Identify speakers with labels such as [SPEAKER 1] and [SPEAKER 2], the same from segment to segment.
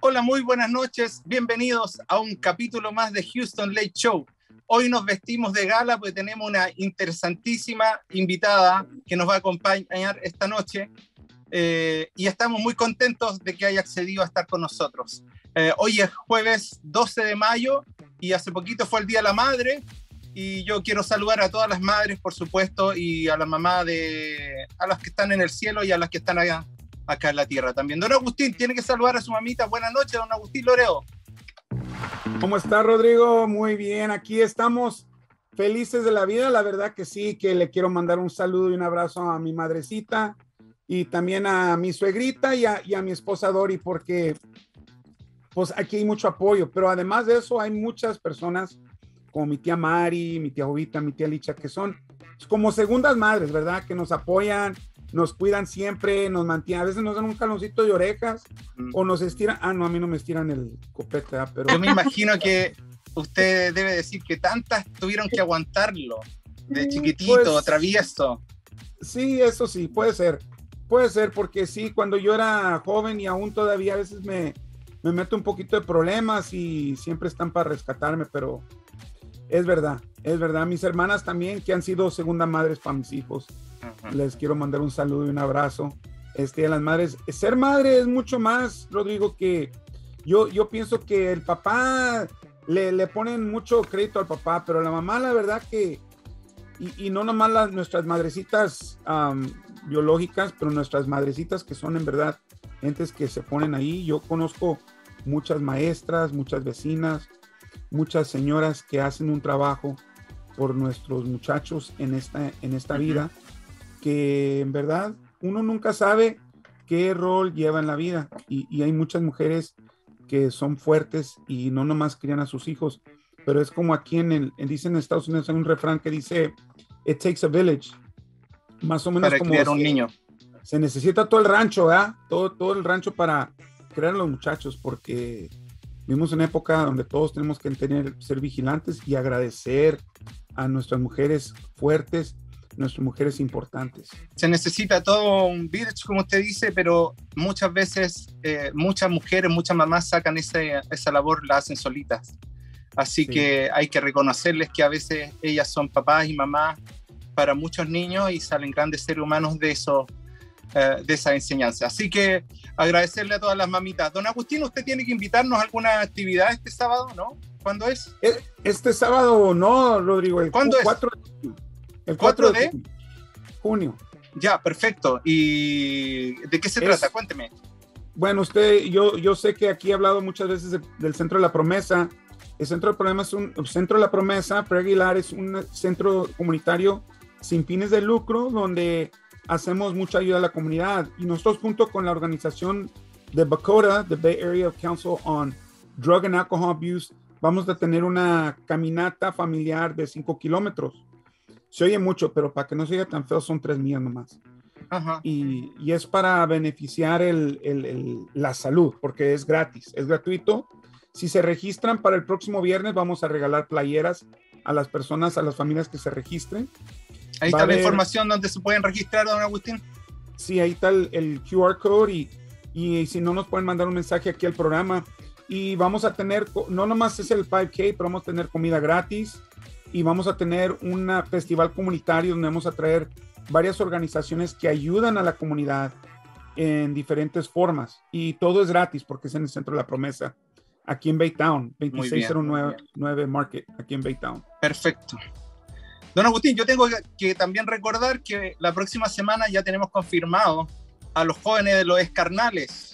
[SPEAKER 1] Hola, muy buenas noches. Bienvenidos a un capítulo más de Houston Late Show. Hoy nos vestimos de gala porque tenemos una interesantísima invitada que nos va a acompañar esta noche y estamos muy contentos de que haya accedido a estar con nosotros. Hoy es jueves 12 de mayo y hace poquito fue el Día de la Madre y yo quiero saludar a todas las madres, por supuesto, y a la mamá a las que están en el cielo y a las que están acá en la tierra también. Don Agustín, tiene que saludar a su mamita. Buenas noches, don Agustín Loreo.
[SPEAKER 2] ¿Cómo está, Rodrigo? Muy bien, aquí estamos felices de la vida. La verdad que sí, que le quiero mandar un saludo y un abrazo a mi madrecita y también a mi suegrita y a mi esposa Dori, porque pues aquí hay mucho apoyo, pero además de eso hay muchas personas como mi tía Mari, mi tía Jovita, mi tía Licha, que son como segundas madres, ¿verdad? Que nos apoyan, nos cuidan siempre, nos mantienen, a veces nos dan un jaloncito de orejas o nos estiran, no, a mí no me estiran el copete, pero...
[SPEAKER 1] Yo me imagino que usted debe decir que tantas tuvieron que aguantarlo, de chiquitito, pues, travieso.
[SPEAKER 2] Sí, eso sí, puede ser porque sí, cuando yo era joven y aún todavía a veces me meto un poquito de problemas y siempre están para rescatarme, pero es verdad, mis hermanas también que han sido segunda madres para mis hijos. Les quiero mandar un saludo y un abrazo a las madres. Ser madre es mucho más, Rodrigo, que yo pienso que el papá le ponen mucho crédito al papá, pero la mamá, la verdad que, y no nomás nuestras madrecitas biológicas, pero nuestras madrecitas que son en verdad gentes que se ponen ahí. Yo conozco muchas maestras, muchas vecinas, muchas señoras que hacen un trabajo por nuestros muchachos en esta vida, que en verdad uno nunca sabe qué rol lleva en la vida y hay muchas mujeres que son fuertes y no nomás crían a sus hijos, pero es como aquí dicen en Estados Unidos hay un refrán que dice it takes a village, más o menos
[SPEAKER 1] para
[SPEAKER 2] como
[SPEAKER 1] criar un niño.
[SPEAKER 2] Se necesita todo el rancho, ¿verdad? Todo el rancho para crear a los muchachos, porque vivimos una época donde todos tenemos que ser vigilantes y agradecer a nuestras mujeres fuertes, nuestras mujeres importantes.
[SPEAKER 1] Se necesita todo un village, como usted dice, pero muchas veces muchas mujeres, muchas mamás sacan esa labor, la hacen solitas. Así que hay que reconocerles que a veces ellas son papás y mamás para muchos niños y salen grandes seres humanos de esa enseñanza. Así que agradecerle a todas las mamitas. Don Agustín, usted tiene que invitarnos a alguna actividad este sábado, ¿no? ¿Cuándo es?
[SPEAKER 2] Este sábado no, Rodrigo.
[SPEAKER 1] ¿Cuándo es?
[SPEAKER 2] El 4 de junio.
[SPEAKER 1] Ya, perfecto. ¿Y de qué se trata? Cuénteme.
[SPEAKER 2] Bueno, yo sé que aquí he hablado muchas veces del Centro de la Promesa. El Centro de la Promesa, Prairie Aguilar, es un centro comunitario sin fines de lucro donde hacemos mucha ayuda a la comunidad, y nosotros junto con la organización de BACOTA, the Bay Area Council on Drug and Alcohol Abuse, vamos a tener una caminata familiar de 5 kilómetros. Se oye mucho, pero para que no se oiga tan feo son 3 millas nomás.
[SPEAKER 1] Ajá.
[SPEAKER 2] Y es para beneficiar la salud, porque es gratis, es gratuito. Si se registran para el próximo viernes, vamos a regalar playeras a las personas, a las familias que se registren.
[SPEAKER 1] Ahí está la información donde se pueden registrar, don Agustín.
[SPEAKER 2] Sí, ahí está el QR code y si no nos pueden mandar un mensaje aquí al programa. Y vamos a tener, no nomás es el 5K, pero vamos a tener comida gratis y vamos a tener un festival comunitario donde vamos a traer varias organizaciones que ayudan a la comunidad en diferentes formas. Y todo es gratis porque es en el Centro de la Promesa, aquí en Baytown, 2609 Market, aquí en Baytown.
[SPEAKER 1] Perfecto. Don Agustín, yo tengo que también recordar que la próxima semana ya tenemos confirmado a los jóvenes de los Carnales.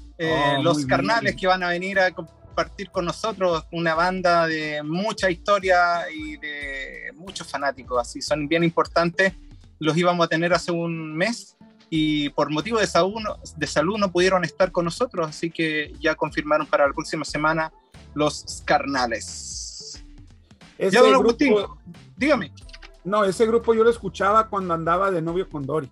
[SPEAKER 1] Los Carnales que van a venir a compartir con nosotros, una banda de mucha historia y de muchos fanáticos, así son bien importantes. Los íbamos a tener hace un mes y por motivo de salud no pudieron estar con nosotros, así que ya confirmaron para la próxima semana los Carnales. Ya, don Agustín, dígame.
[SPEAKER 2] No, ese grupo yo lo escuchaba cuando andaba de novio con Dori.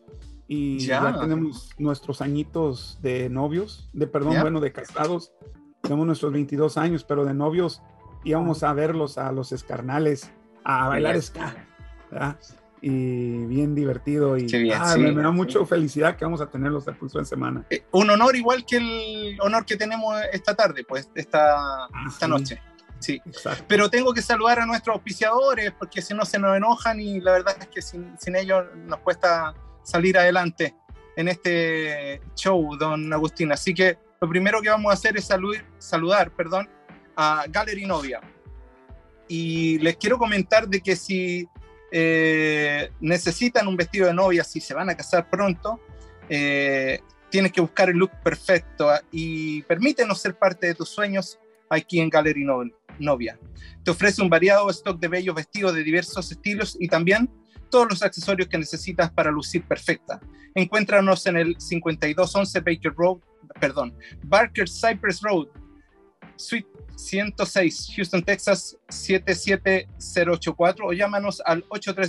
[SPEAKER 2] Y ya tenemos nuestros añitos de novios, de casados. Tenemos nuestros 22 años, pero de novios íbamos a verlos a los Carnales, a bailar ska, ¿verdad? y bien divertido y
[SPEAKER 1] bien,
[SPEAKER 2] me da mucha felicidad que vamos a tenerlos el próximo semana.
[SPEAKER 1] Un honor igual que el honor que tenemos esta tarde, pues esta noche. Sí.
[SPEAKER 2] Exacto.
[SPEAKER 1] Pero tengo que saludar a nuestros auspiciadores porque si no se nos enojan y la verdad es que sin ellos nos cuesta salir adelante en este show, don Agustín. Así que lo primero que vamos a hacer es saludar a Gallery Novia. Y les quiero comentar de que si necesitan un vestido de novia, si se van a casar pronto, tienes que buscar el look perfecto y permítenos ser parte de tus sueños aquí en Gallery Novia. Te ofrece un variado stock de bellos vestidos de diversos estilos y también todos los accesorios que necesitas para lucir perfecta. Encuéntranos en el 5211 Barker Cypress Road, Suite 106, Houston, Texas 77084 o llámanos al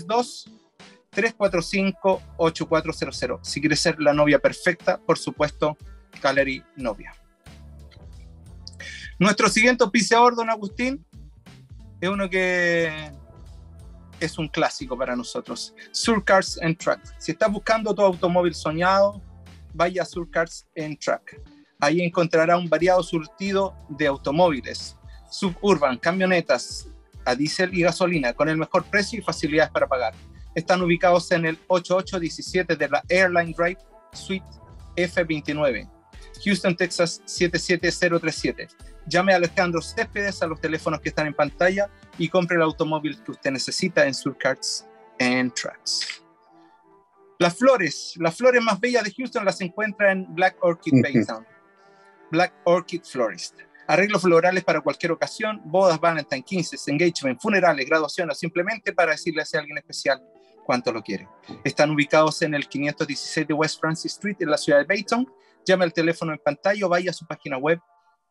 [SPEAKER 1] 832-345-8400. Si quieres ser la novia perfecta, por supuesto, Gallery Novia. Nuestro siguiente auspiciador, don Agustín, es uno que es un clásico para nosotros, Sur Cars and Truck. Si estás buscando tu automóvil soñado, vaya a Sur Cars and Truck. Ahí encontrará un variado surtido de automóviles, suburban, camionetas a diésel y gasolina, con el mejor precio y facilidades para pagar. Están ubicados en el 8817 de la Airline Drive, Suite F29, Houston, Texas 77037. Llame a Alejandro Céspedes a los teléfonos que están en pantalla y compre el automóvil que usted necesita en Sur Cars and Trucks. Las flores más bellas de Houston las encuentra en Black Orchid Baytown. Black Orchid Florist. Arreglos florales para cualquier ocasión, bodas, Valentine, 15, engagement, funerales, graduación o simplemente para decirle a alguien especial cuánto lo quiere. Están ubicados en el 516 de West Francis Street en la ciudad de Baytown. Llame al teléfono en pantalla o vaya a su página web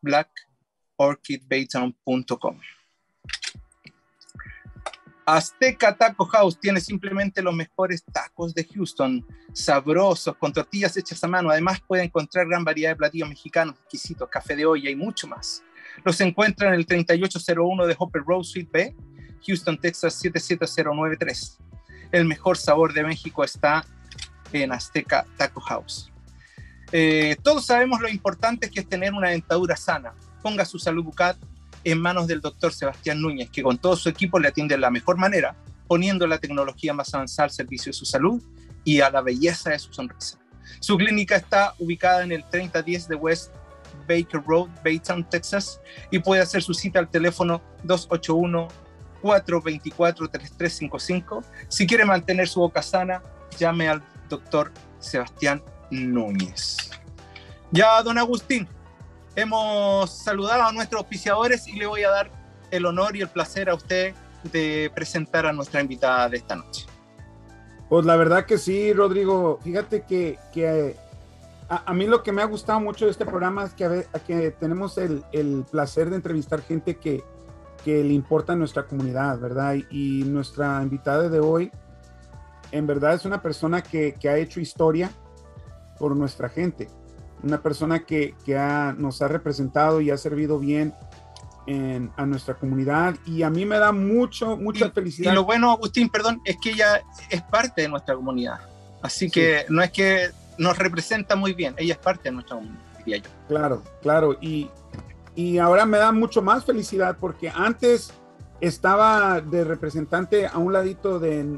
[SPEAKER 1] blackorchidbaytown.com. Azteca Taco House tiene simplemente los mejores tacos de Houston, sabrosos, con tortillas hechas a mano. Además puede encontrar gran variedad de platillos mexicanos, exquisitos, café de olla y mucho más. Los encuentra en el 3801 de Hopper Road, Suite B, Houston, Texas 77093. El mejor sabor de México está en Azteca Taco House. Todos sabemos lo importante que es tener una dentadura sana. Ponga su salud bucal en manos del doctor Sebastián Núñez, que con todo su equipo le atiende de la mejor manera, poniendo la tecnología más avanzada al servicio de su salud y a la belleza de su sonrisa. Su clínica está ubicada en el 3010 de West Baker Road, Baytown, Texas, y puede hacer su cita al teléfono 281-424-3355. Si quiere mantener su boca sana, llame al doctor Sebastián Núñez. Ya, don Agustín, hemos saludado a nuestros auspiciadores y le voy a dar el honor y el placer a usted de presentar a nuestra invitada de esta noche.
[SPEAKER 2] Pues la verdad que sí, Rodrigo. Fíjate que a mí lo que me ha gustado mucho de este programa es que tenemos el placer de entrevistar gente que le importa a nuestra comunidad, ¿verdad? Y nuestra invitada de hoy, en verdad, es una persona que ha hecho historia por nuestra gente. Una persona que nos ha representado y ha servido bien a nuestra comunidad, y a mí me da mucha felicidad.
[SPEAKER 1] Y lo bueno, Agustín, perdón, es que ella es parte de nuestra comunidad, así sí, que no es que nos representa muy bien, ella es parte de nuestra comunidad, diría yo.
[SPEAKER 2] Claro, y ahora me da mucho más felicidad porque antes estaba de representante a un ladito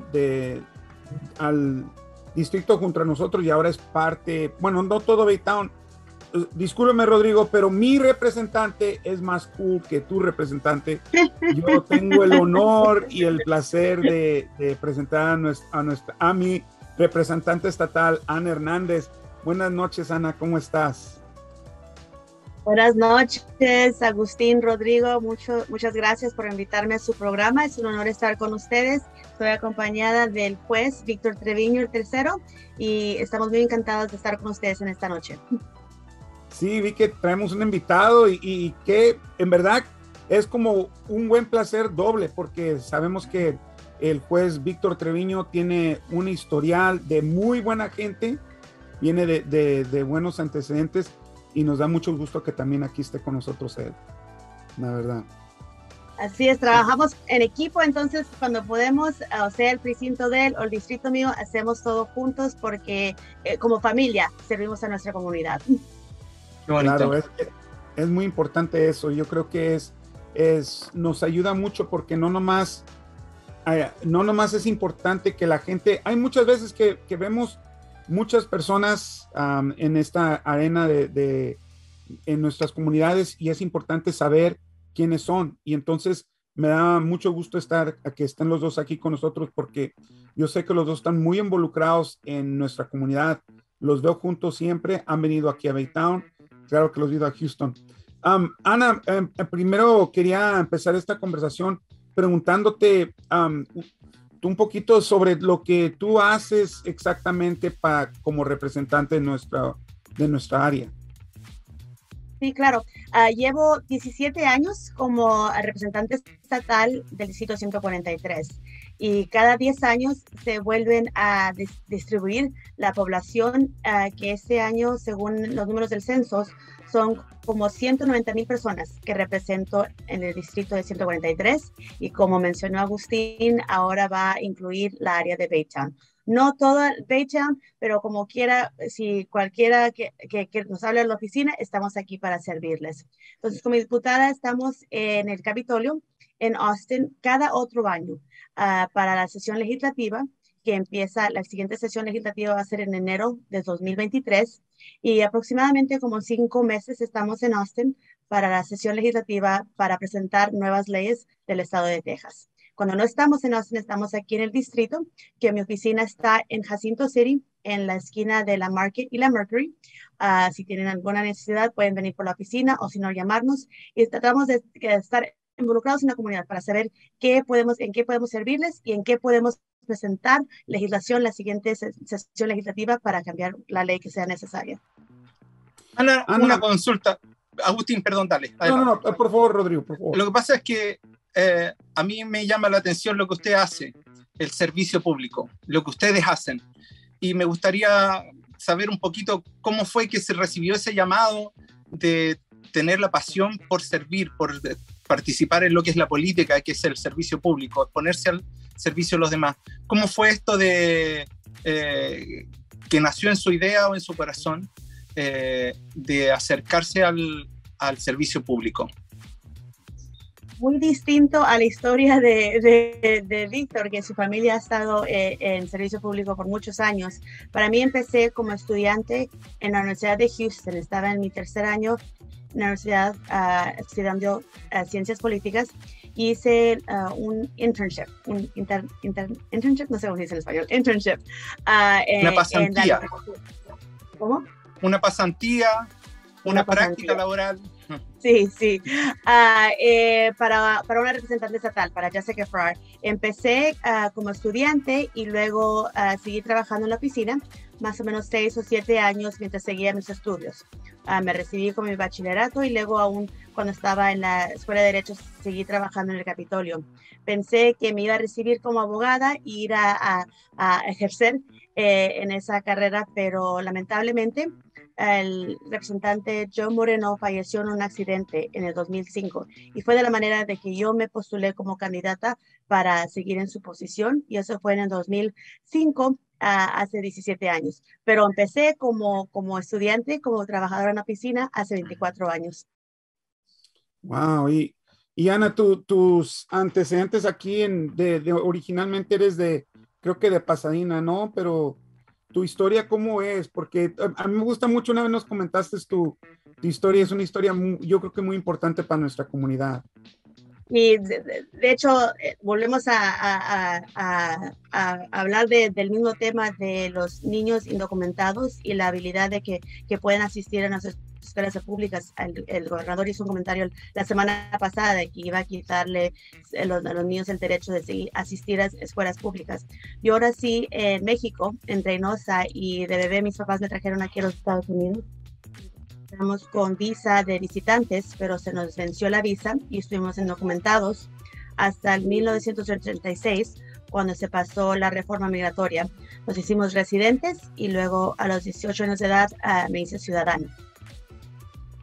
[SPEAKER 2] al distrito junto a nosotros, y ahora es parte, bueno, no todo Baytown. Discúlpeme, Rodrigo, pero mi representante es más cool que tu representante. Yo tengo el honor y el placer de presentar a mi representante estatal, Ana Hernández. Buenas noches, Ana, ¿cómo estás?
[SPEAKER 3] Buenas noches, Agustín, Rodrigo, muchas gracias por invitarme a su programa. Es un honor estar con ustedes. Estoy acompañada del juez Víctor Treviño, el tercero, y estamos muy encantados de estar con ustedes en esta noche.
[SPEAKER 2] Sí, vi que traemos un invitado y que en verdad es como un buen placer doble, porque sabemos que el juez Víctor Treviño tiene un historial de muy buena gente, viene de buenos antecedentes, y nos da mucho gusto que también aquí esté con nosotros él, la verdad.
[SPEAKER 3] Así es, trabajamos en equipo, entonces cuando podemos, o sea, el precinto de él o el distrito mío, hacemos todo juntos porque como familia servimos a nuestra comunidad.
[SPEAKER 2] Qué bonito. Claro, es muy importante eso. Yo creo que nos ayuda mucho porque no nomás es importante que la gente, hay muchas veces que vemos muchas personas en esta arena en nuestras comunidades y es importante saber quiénes son. Y entonces me da mucho gusto que estén los dos aquí con nosotros porque yo sé que los dos están muy involucrados en nuestra comunidad. Los veo juntos siempre, han venido aquí a Baytown, claro que los he ido a Houston. Ana, primero quería empezar esta conversación preguntándote un poquito sobre lo que tú haces exactamente como representante de nuestra área.
[SPEAKER 3] Sí, claro. Llevo 17 años como representante estatal del Distrito 143 y cada 10 años se vuelven a distribuir la población que este año, según los números del censo, son como 190,000 personas que represento en el distrito de 143 y como mencionó Agustín, ahora va a incluir la área de Baytown. No toda Baytown, pero como quiera, si cualquiera que nos hable en la oficina, estamos aquí para servirles. Entonces, como diputada, estamos en el Capitolio en Austin cada otro año para la sesión legislativa, que empieza, la siguiente sesión legislativa va a ser en enero de 2023 y aproximadamente como 5 meses estamos en Austin para la sesión legislativa para presentar nuevas leyes del estado de Texas. Cuando no estamos en Austin, estamos aquí en el distrito, que mi oficina está en Jacinto City, en la esquina de la Market y la Mercury. Si tienen alguna necesidad, pueden venir por la oficina o si no, llamarnos. Y tratamos de estar involucrados en la comunidad para saber en qué podemos servirles y en qué podemos presentar legislación la siguiente sesión legislativa para cambiar la ley que sea necesaria.
[SPEAKER 1] Ana, una consulta. Agustín, perdón, dale.
[SPEAKER 2] No, por favor, Rodrigo, por favor.
[SPEAKER 1] Lo que pasa es que a mí me llama la atención lo que usted hace, el servicio público, lo que ustedes hacen. Y me gustaría saber un poquito cómo fue que se recibió ese llamado de tener la pasión por servir, por participar en lo que es la política, que es el servicio público, ponerse al servicio de los demás. ¿Cómo fue esto de que nació en su idea o en su corazón de acercarse al servicio público?
[SPEAKER 3] Muy distinto a la historia de Víctor, que su familia ha estado en servicio público por muchos años. Para mí empecé como estudiante en la Universidad de Houston. Estaba en mi tercer año en la universidad estudiando ciencias políticas. Hice un internship, internship, no sé cómo se dice en español, internship.
[SPEAKER 1] Una pasantía.
[SPEAKER 3] ¿Cómo?
[SPEAKER 1] Una pasantía, una práctica laboral.
[SPEAKER 3] Sí. Para una representante estatal, para Jessica Farrar. Empecé como estudiante y luego seguí trabajando en la oficina, más o menos 6 o 7 años mientras seguía mis estudios. Me recibí con mi bachillerato y luego aún cuando estaba en la Escuela de Derecho seguí trabajando en el Capitolio. Pensé que me iba a recibir como abogada e ir a ejercer en esa carrera, pero lamentablemente el representante Joe Moreno falleció en un accidente en el 2005 y fue de la manera de que yo me postulé como candidata para seguir en su posición y eso fue en el 2005, hace 17 años. Pero empecé como estudiante, como trabajadora en la oficina hace 24 años.
[SPEAKER 2] Wow, y Ana, tus antecedentes aquí originalmente eres creo que de Pasadena, ¿no? Pero tu historia, ¿cómo es? Porque a mí me gusta mucho, una vez nos comentaste tu historia, es una historia yo creo que muy importante para nuestra comunidad.
[SPEAKER 3] Y de hecho, volvemos a hablar del mismo tema de los niños indocumentados y la habilidad de que pueden asistir a nuestras escuelas públicas. El gobernador hizo un comentario la semana pasada de que iba a quitarle a los niños el derecho de asistir a escuelas públicas. Y ahora sí, en México, en Reynosa, y de bebé mis papás me trajeron aquí a los Estados Unidos. Estamos con visa de visitantes, pero se nos venció la visa y estuvimos indocumentados hasta el 1986, cuando se pasó la reforma migratoria. Nos hicimos residentes y luego a los 18 años de edad me hice ciudadana.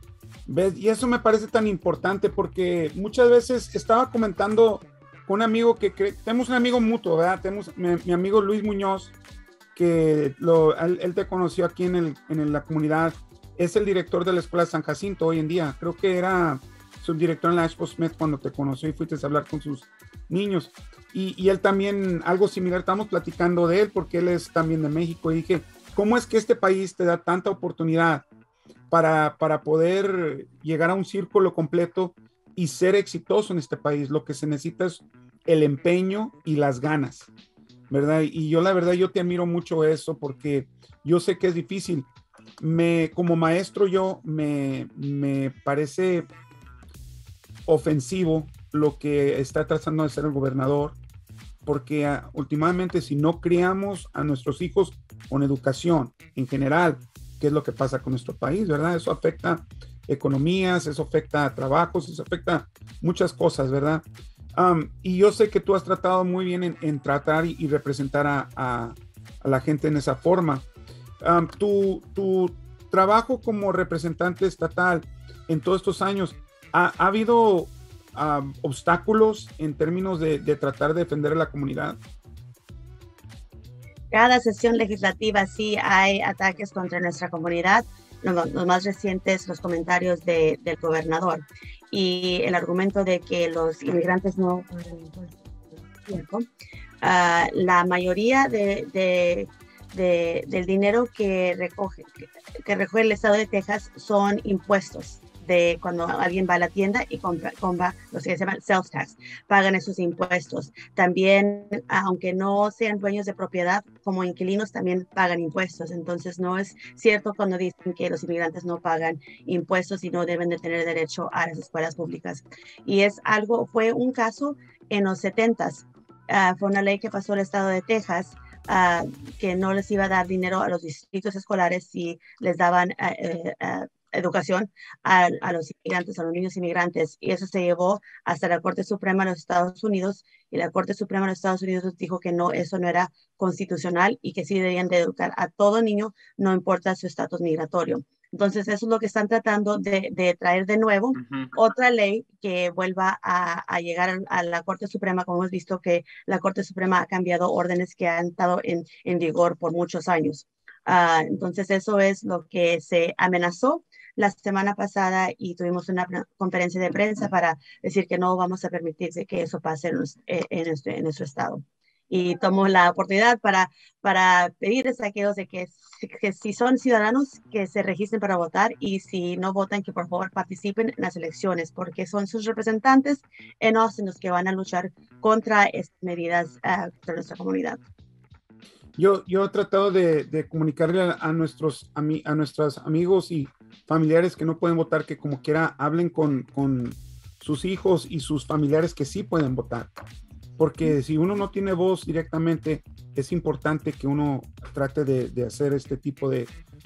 [SPEAKER 2] ¿Ves? Y eso me parece tan importante porque muchas veces estaba comentando con un amigo tenemos un amigo mutuo, ¿verdad? Tenemos mi amigo Luis Muñoz, que él te conoció aquí en la comunidad, es el director de la Escuela San Jacinto hoy en día, creo que era subdirector en la Expo Smith cuando te conoció y fuiste a hablar con sus niños, y él también, algo similar, estamos platicando de él porque él es también de México, y dije, ¿cómo es que este país te da tanta oportunidad para poder llegar a un círculo completo y ser exitoso en este país? Lo que se necesita es el empeño y las ganas, ¿verdad? Y yo la verdad, yo te admiro mucho eso porque yo sé que es difícil. Como maestro me parece ofensivo lo que está tratando de hacer el gobernador, porque últimamente si no criamos a nuestros hijos con educación en general, ¿qué es lo que pasa con nuestro país, verdad? Eso afecta economías, eso afecta trabajos, eso afecta muchas cosas, ¿verdad? Y yo sé que tú has tratado muy bien en tratar y representar a la gente en esa forma. Tu trabajo como representante estatal en todos estos años, ¿ha habido obstáculos en términos de tratar de defender a la comunidad?
[SPEAKER 3] Cada sesión legislativa sí hay ataques contra nuestra comunidad. Los más recientes, los comentarios del gobernador y el argumento de que los inmigrantes no pagan impuestos. La mayoría del dinero que recoge el estado de Texas son impuestos. De cuando alguien va a la tienda y compra lo que se llama sales tax, pagan esos impuestos. También, aunque no sean dueños de propiedad, como inquilinos también pagan impuestos. Entonces, no es cierto cuando dicen que los inmigrantes no pagan impuestos y no deben de tener derecho a las escuelas públicas. Y fue un caso en los 70s. Fue una ley que pasó el estado de Texas, que no les iba a dar dinero a los distritos escolares si les daban educación a los inmigrantes, a los niños inmigrantes, y eso se llevó hasta la Corte Suprema de los Estados Unidos, y la Corte Suprema de los Estados Unidos dijo que no, eso no era constitucional y que sí debían de educar a todo niño, no importa su estatus migratorio. Entonces, eso es lo que están tratando de traer de nuevo, otra ley que vuelva a llegar a la Corte Suprema, como hemos visto que la Corte Suprema ha cambiado órdenes que han estado en vigor por muchos años. Entonces, eso es lo que se amenazó la semana pasada y tuvimos una conferencia de prensa para decir que no vamos a permitir que eso pase en nuestro estado. Y tomo la oportunidad para pedirles a aquellos de que si son ciudadanos, que se registren para votar, y si no votan, que por favor participen en las elecciones, porque son sus representantes en Austin los que van a luchar contra estas medidas contra nuestra comunidad.
[SPEAKER 2] Yo he tratado de comunicarle a nuestros amigos y familiares que no pueden votar, que como quiera hablen con sus hijos y sus familiares que sí pueden votar. Porque si uno no tiene voz directamente, es importante que uno trate de hacer este tipo de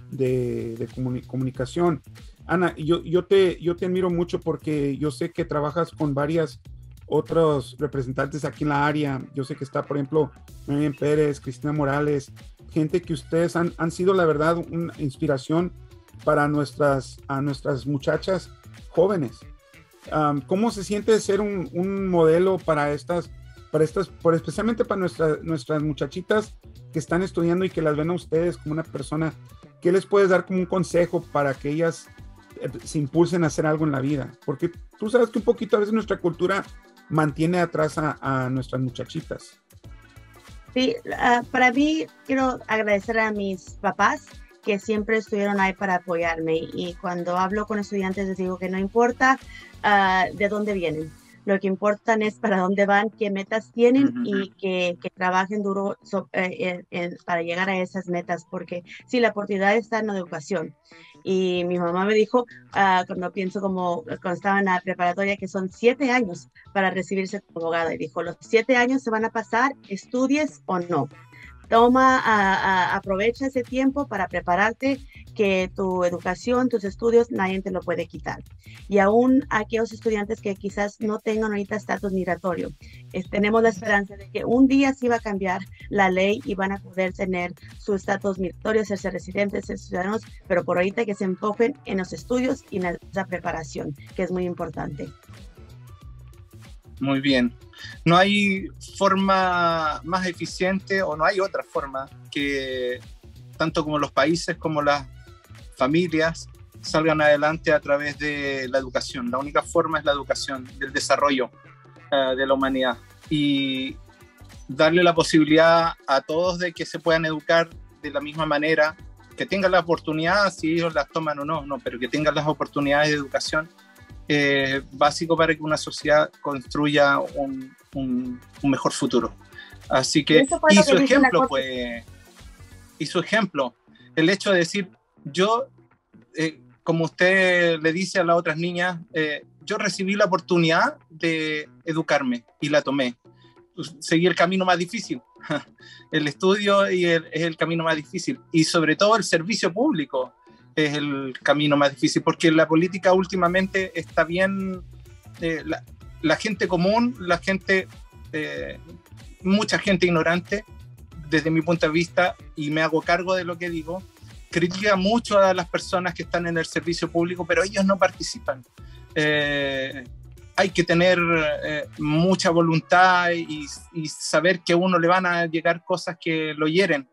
[SPEAKER 2] comunicación. Ana, yo te admiro mucho porque yo sé que trabajas con varias otros representantes aquí en la área. Yo sé que está, por ejemplo, Marian Pérez, Cristina Morales, gente que ustedes han sido, la verdad, una inspiración para nuestras muchachas jóvenes. ¿Cómo se siente ser un modelo especialmente para nuestras muchachitas que están estudiando y que las ven a ustedes como una persona? ¿Qué les puedes dar como un consejo para que ellas se impulsen a hacer algo en la vida? Porque tú sabes que un poquito a veces nuestra cultura mantiene atrás a nuestras muchachitas.
[SPEAKER 3] Sí, para mí quiero agradecer a mis papás que siempre estuvieron ahí para apoyarme, y cuando hablo con estudiantes les digo que no importa de dónde vienen, lo que importa es para dónde van, qué metas tienen, y que trabajen duro para llegar a esas metas, porque sí, la oportunidad está en la educación. Y mi mamá me dijo, cuando estaba en la preparatoria, que son 7 años para recibirse como abogada, y dijo, los 7 años se van a pasar, estudies o no. aprovecha ese tiempo para prepararte, que tu educación, tus estudios, nadie te lo puede quitar. Y aún aquellos estudiantes que quizás no tengan ahorita estatus migratorio, tenemos la esperanza de que un día sí va a cambiar la ley y van a poder tener su estatus migratorio, ser residentes, ser ciudadanos, pero por ahorita que se enfoquen en los estudios y en la preparación, que es muy importante.
[SPEAKER 1] Muy bien. No hay forma más eficiente, o no hay otra forma que tanto como los países como las familias salgan adelante a través de la educación. La única forma es la educación, del desarrollo de la humanidad, y darle la posibilidad a todos de que se puedan educar de la misma manera, que tengan la oportunidad, si ellos las toman o no, pero que tengan las oportunidades de educación básico para que una sociedad construya un mejor futuro. Así que, y su ejemplo, pues, y su ejemplo, el hecho de decir, yo, como usted le dice a las otras niñas, yo recibí la oportunidad de educarme y la tomé. Seguí el camino más difícil. El estudio es el camino más difícil, y sobre todo el servicio público es el camino más difícil, porque la política últimamente está bien, la gente común, mucha gente ignorante, desde mi punto de vista, y me hago cargo de lo que digo, critica mucho a las personas que están en el servicio público, pero ellos no participan. Hay que tener mucha voluntad y saber que a uno le van a llegar cosas que lo hieren.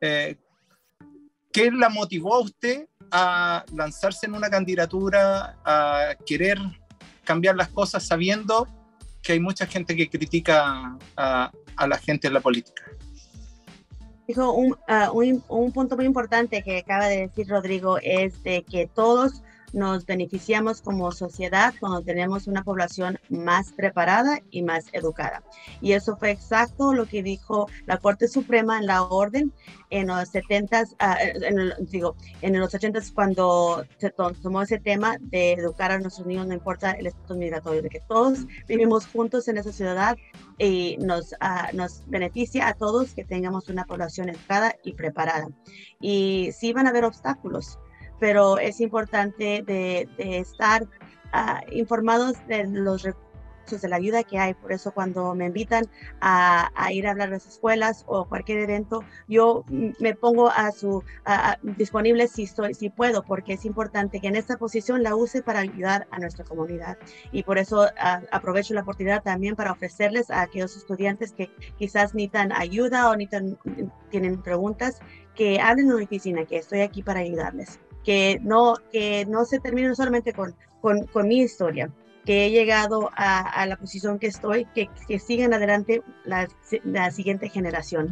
[SPEAKER 1] ¿Qué la motivó a usted a lanzarse en una candidatura, a querer cambiar las cosas sabiendo que hay mucha gente que critica a la gente en la política?
[SPEAKER 3] Dijo un punto muy importante que acaba de decir Rodrigo, es de que todos nos beneficiamos como sociedad cuando tenemos una población más preparada y más educada. Y eso fue exacto lo que dijo la Corte Suprema en la orden en los 70s, en los 80s, cuando se tomó ese tema de educar a nuestros niños, no importa el estatus migratorio, de que todos vivimos juntos en esa ciudad y nos beneficia a todos que tengamos una población educada y preparada. Y sí van a haber obstáculos, pero es importante de estar informados de los recursos, de la ayuda que hay. Por eso cuando me invitan a ir a hablar a las escuelas o cualquier evento, yo me pongo disponible si puedo, porque es importante que en esta posición la use para ayudar a nuestra comunidad. Y por eso aprovecho la oportunidad también para ofrecerles a aquellos estudiantes que quizás necesitan ayuda o tienen preguntas, que hablen en la oficina, que estoy aquí para ayudarles. Que no se termine solamente con mi historia, que he llegado a la posición que estoy, que sigan adelante la siguiente generación.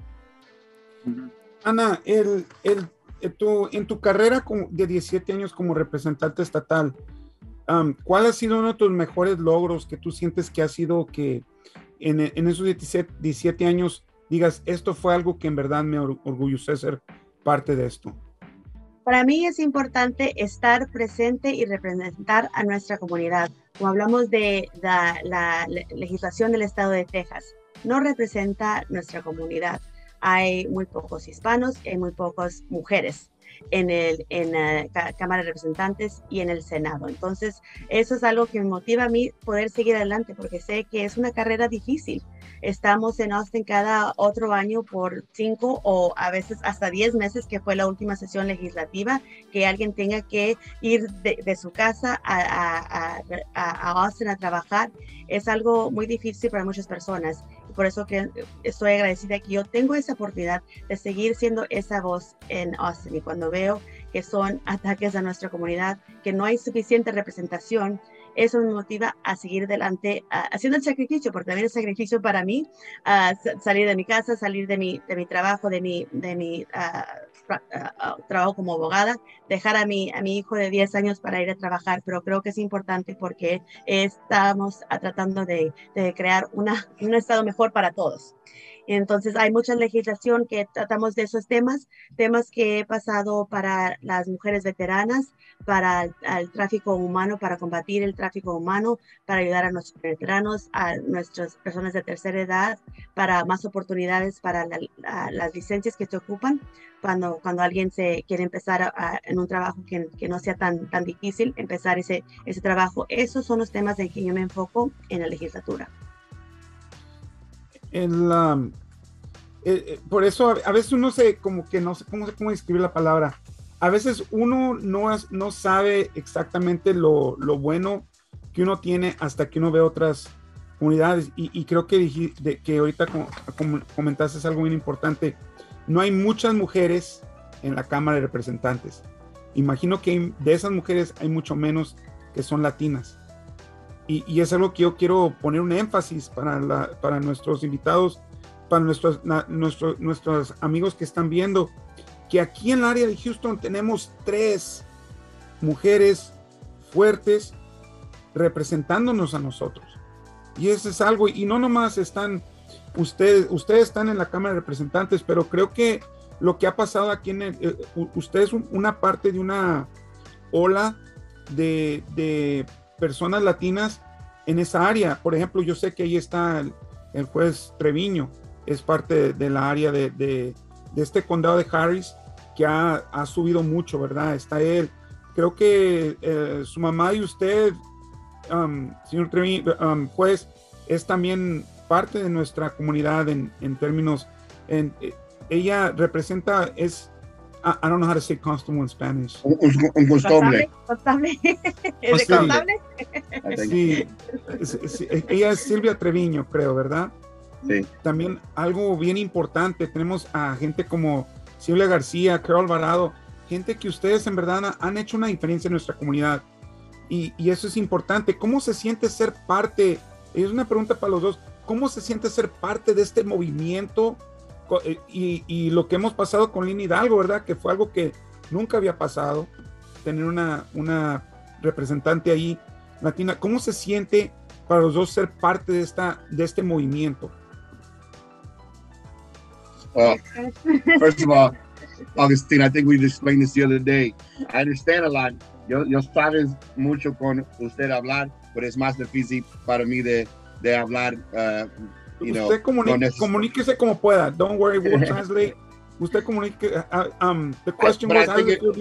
[SPEAKER 2] Ana, en tu carrera de 17 años como representante estatal, ¿cuál ha sido uno de tus mejores logros que tú sientes que ha sido que en esos 17 años digas, esto fue algo que en verdad me orgullece ser parte de esto?
[SPEAKER 3] Para mí es importante estar presente y representar a nuestra comunidad. Como hablamos de la legislación del estado de Texas, no representa nuestra comunidad. Hay muy pocos hispanos, hay muy pocas mujeres en la Cámara de Representantes y en el Senado. Entonces, eso es algo que me motiva a mí poder seguir adelante, porque sé que es una carrera difícil. Estamos en Austin cada otro año por 5 o a veces hasta 10 meses, que fue la última sesión legislativa, que alguien tenga que ir de su casa a Austin a trabajar. Es algo muy difícil para muchas personas. Por eso que estoy agradecida que yo tengo esa oportunidad de seguir siendo esa voz en Austin. Y cuando veo que son ataques a nuestra comunidad, que no hay suficiente representación, eso me motiva a seguir adelante, haciendo el sacrificio, porque también es sacrificio para mí, salir de mi casa, salir de mi trabajo, de mi trabajo como abogada, dejar a mi hijo de 10 años para ir a trabajar, pero creo que es importante porque estamos tratando de crear un estado mejor para todos. Entonces hay mucha legislación que tratamos de esos temas que he pasado para las mujeres veteranas, para el tráfico humano, para combatir el tráfico humano, para ayudar a nuestros veteranos, a nuestras personas de tercera edad, para más oportunidades para las licencias que se ocupan cuando alguien se quiere empezar en un trabajo que no sea tan difícil, empezar ese trabajo. Esos son los temas en que yo me enfoco en la legislatura.
[SPEAKER 2] Por eso a veces uno como que no sé cómo describir la palabra. A veces uno no sabe exactamente lo bueno que uno tiene hasta que uno ve otras comunidades. Y creo que ahorita como comentaste es algo muy importante. No hay muchas mujeres en la Cámara de Representantes. Imagino que de esas mujeres hay mucho menos que son latinas. Y es algo que yo quiero poner un énfasis para nuestros invitados, para nuestros amigos que están viendo, que aquí en el área de Houston tenemos 3 mujeres fuertes representándonos a nosotros. Y eso es algo, y no nomás están ustedes están en la Cámara de Representantes, pero creo que lo que ha pasado aquí usted es una parte de una ola de personas latinas en esa área. Por ejemplo, yo sé que ahí está el juez Treviño, es parte de la área de este condado de Harris, que ha subido mucho, ¿verdad? Está él. Creo que su mamá y usted, señor Treviño, juez, es también parte de nuestra comunidad en términos, ella representa, I don't know how to say constable in Spanish.
[SPEAKER 4] Un constable.
[SPEAKER 3] ¿Constable? ¿Es de constable?
[SPEAKER 2] Sí, ella es Silvia Treviño, creo, ¿verdad?
[SPEAKER 4] Sí.
[SPEAKER 2] También algo bien importante, tenemos a gente como Silvia García, Carol Alvarado, gente que ustedes en verdad han hecho una diferencia en nuestra comunidad. Y eso es importante. ¿Cómo se siente ser parte? Es una pregunta para los dos. ¿Cómo se siente ser parte de este movimiento? Y lo que hemos pasado con Lynn Hidalgo, ¿verdad? Que fue algo que nunca había pasado, tener una representante ahí latina. ¿Cómo se siente para los dos ser parte de este movimiento?
[SPEAKER 4] Well, first of all, Augustine, I think we explained this the other day. I understand a lot. Yo sabes mucho con usted hablar, pero es más difícil para mí de hablar.
[SPEAKER 2] Usted comuníquese como pueda. Don't worry, we'll translate. Usted comunique. The question was,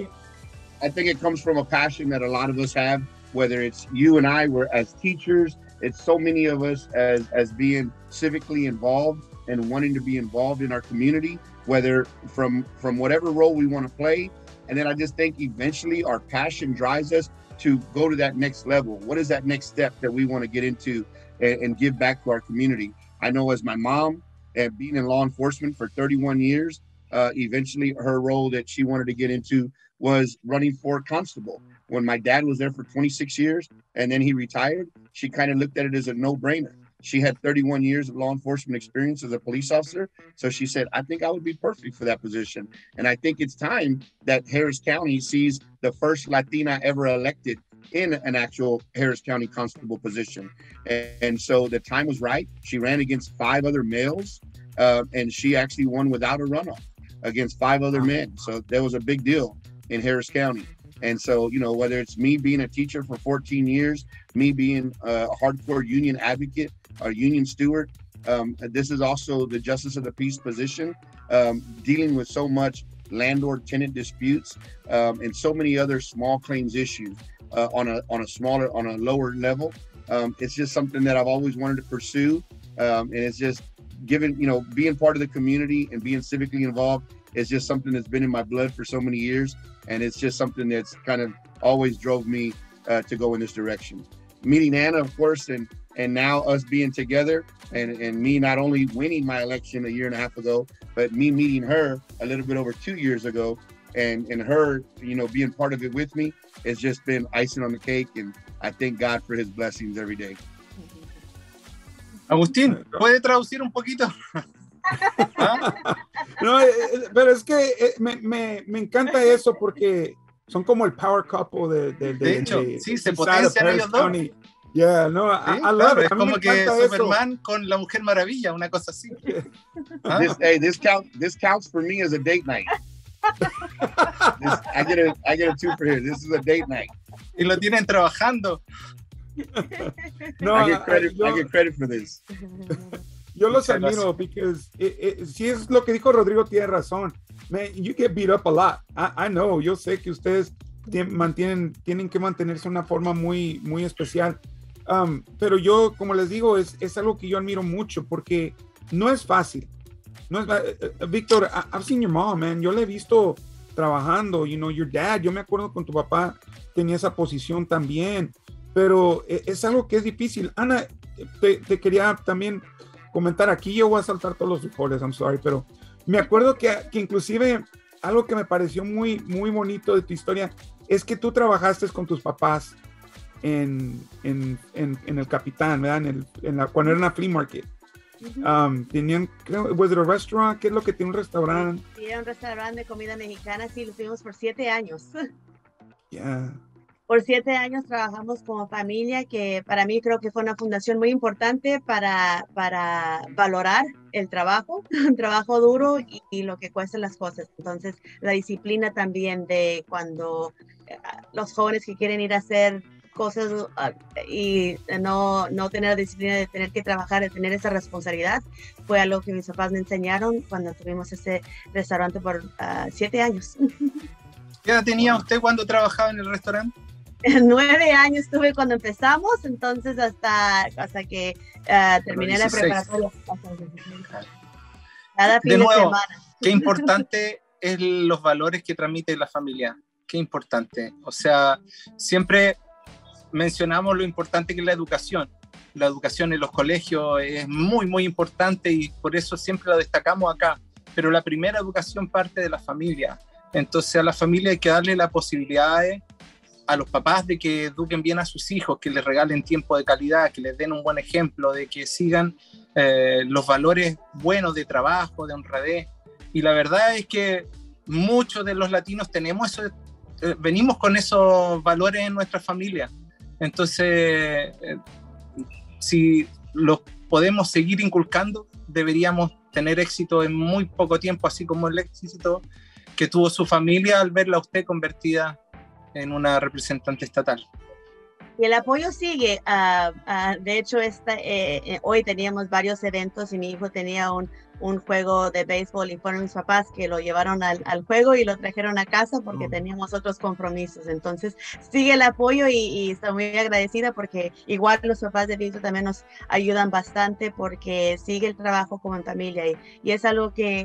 [SPEAKER 4] I think it comes from a passion that a lot of us have, whether it's you and I were as teachers, it's so many of us as being civically involved and wanting to be involved in our community, whether from whatever role we want to play. And then I just think eventually our passion drives us to go to that next level. What is that next step that we want to get into and give back to our community? I know as my mom, being in law enforcement for 31 years, eventually her role that she wanted to get into was running for constable. When my dad was there for 26 years and then he retired, she kind of looked at it as a no-brainer. She had 31 years of law enforcement experience as a police officer. So she said, I think I would be perfect for that position. And I think it's time that Harris County sees the first Latina ever elected in an actual Harris County constable position. And so the time was right. She ran against 5 other males, and she actually won without a runoff against 5 other men. So that was a big deal in Harris County. And so, you know, whether it's me being a teacher for 14 years, me being a hardcore union advocate, a union steward, this is also the justice of the peace position, dealing with so much landlord-tenant disputes and so many other small claims issues on a lower level. It's just something that I've always wanted to pursue, and it's just given, you know, being part of the community and being civically involved is just something that's been in my blood for so many years, and it's just something that's kind of always drove me to go in this direction. Meeting Anna, of course, and now us being together, and me not only winning my election a year and a half ago, but me meeting her a little bit over 2 years ago, and her, you know, being part of it with me, it's just been icing on the cake, and I thank God for his blessings every day.
[SPEAKER 1] Agustín, ¿puede traducir un poquito?
[SPEAKER 2] ¿Ah? No, pero es que me encanta eso porque son como el power couple
[SPEAKER 1] de hecho, sí, se potencian ellos dos.
[SPEAKER 2] Yeah, no,
[SPEAKER 1] Sí,
[SPEAKER 2] I love
[SPEAKER 1] claro,
[SPEAKER 2] it.
[SPEAKER 1] es
[SPEAKER 2] A mí me
[SPEAKER 1] como que
[SPEAKER 2] encanta eso.
[SPEAKER 1] Superman con la Mujer Maravilla, una cosa así. ¿Ah?
[SPEAKER 4] This counts for me as a date night. I get a 2 for here. This is a date night.
[SPEAKER 1] Y lo tienen trabajando.
[SPEAKER 2] No,
[SPEAKER 4] I get credit for this.
[SPEAKER 2] Yo los
[SPEAKER 1] Muchas
[SPEAKER 2] admiro because si es lo que dijo Rodrigo, tiene razón. Man, you get beat up a lot. I know, yo sé que ustedes tienen que mantenerse de una forma muy, muy especial. Pero yo, como les digo, es algo que yo admiro mucho porque no es fácil. No es, Víctor, I've seen your mom, man. Yo la he visto trabajando, you know, your dad. Yo me acuerdo con tu papá tenía esa posición también. Pero es algo que es difícil. Ana, te quería también comentar aquí. Yo voy a saltar todos los frijoles, I'm sorry, pero me acuerdo que inclusive algo que me pareció muy, muy bonito de tu historia es que tú trabajaste con tus papás en el Capitán, ¿verdad? Cuando era una flea market. Tenían, creo, ¿was it a restaurant? ¿Qué es lo que tiene un restaurante?
[SPEAKER 3] Sí, era un restaurante de comida mexicana, sí, lo tuvimos por 7 años.
[SPEAKER 2] Yeah.
[SPEAKER 3] Por 7 años trabajamos como familia, que para mí creo que fue una fundación muy importante para valorar el trabajo, un trabajo duro y lo que cuestan las cosas. Entonces, la disciplina también de cuando los jóvenes que quieren ir a hacer cosas y no tener la disciplina de tener que trabajar, de tener esa responsabilidad, fue algo que mis papás me enseñaron cuando tuvimos ese restaurante por 7 años.
[SPEAKER 1] ¿Qué edad tenía usted cuando trabajaba en el restaurante?
[SPEAKER 3] 9 años tuve cuando empezamos, entonces hasta que terminé la preparatoria. Cada fin
[SPEAKER 1] De nuevo,
[SPEAKER 3] de semana.
[SPEAKER 1] qué importante es los valores que transmite la familia. Qué importante. O sea, siempre mencionamos lo importante que es la educación. La educación en los colegios es muy, muy importante y por eso siempre la destacamos acá. Pero la primera educación parte de la familia. Entonces a la familia hay que darle la posibilidad a los papás de que eduquen bien a sus hijos, que les regalen tiempo de calidad, que les den un buen ejemplo, de que sigan los valores buenos de trabajo, de honradez. Y la verdad es que muchos de los latinos tenemos eso, venimos con esos valores en nuestra familia. Entonces, si los podemos seguir inculcando, deberíamos tener éxito en muy poco tiempo, así como el éxito que tuvo su familia al verla a usted convertida en una representante estatal.
[SPEAKER 3] Y el apoyo sigue. De hecho, hoy teníamos varios eventos y mi hijo tenía un juego de béisbol y fueron mis papás que lo llevaron al juego y lo trajeron a casa porque teníamos otros compromisos. Entonces, sigue el apoyo y estoy muy agradecida porque igual los papás de Víctor también nos ayudan bastante porque sigue el trabajo como en familia y es algo que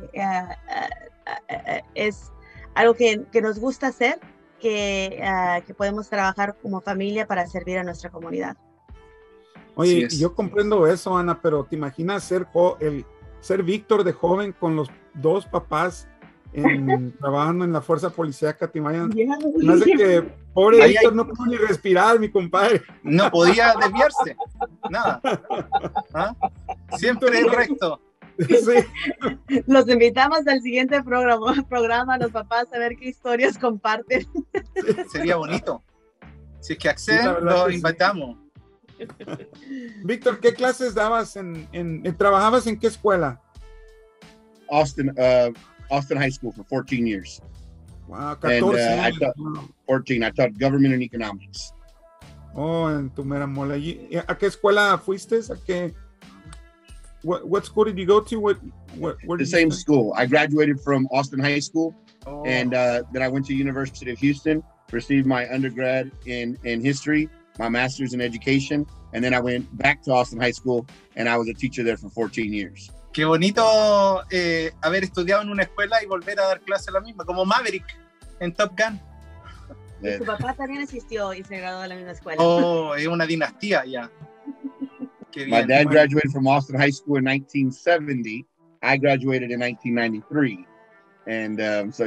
[SPEAKER 3] es algo que nos gusta hacer. Que podemos trabajar como familia para servir a nuestra comunidad.
[SPEAKER 2] Oye, yo comprendo eso, Ana, pero ¿te imaginas ser Víctor de joven con los dos papás trabajando en la fuerza policíaca? ¿Te imaginas? Me hace que pobre Víctor no pudo ni respirar, mi compadre.
[SPEAKER 1] No podía desviarse, nada. ¿Ah? Siempre recto.
[SPEAKER 2] Sí.
[SPEAKER 3] Los invitamos al siguiente programa, los papás, a ver qué historias comparten.
[SPEAKER 1] Sí, sería bonito. Si es que acceden, los invitamos.
[SPEAKER 2] Sí. Víctor, ¿qué clases dabas trabajabas en qué escuela?
[SPEAKER 4] Austin High School for 14 years.
[SPEAKER 2] Wow, 14
[SPEAKER 4] años. 14. I taught government and economics.
[SPEAKER 2] Oh, en tu mera mole. ¿A qué escuela fuiste? ¿A qué? What school did you go to? Where
[SPEAKER 4] the same school. I graduated from Austin High School, and then I went to University of Houston, received my undergrad in history, my master's in education, and then I went back to Austin High School, and I was a teacher there for 14 years.
[SPEAKER 1] Qué bonito haber estudiado en una escuela y volver a dar clase a la misma, como Maverick en Top Gun.
[SPEAKER 3] Y su papá también asistió y se graduó de la misma escuela.
[SPEAKER 1] Oh, es una dinastía ya.
[SPEAKER 4] My dad graduated from Austin High School in 1970. I graduated in 1993, and so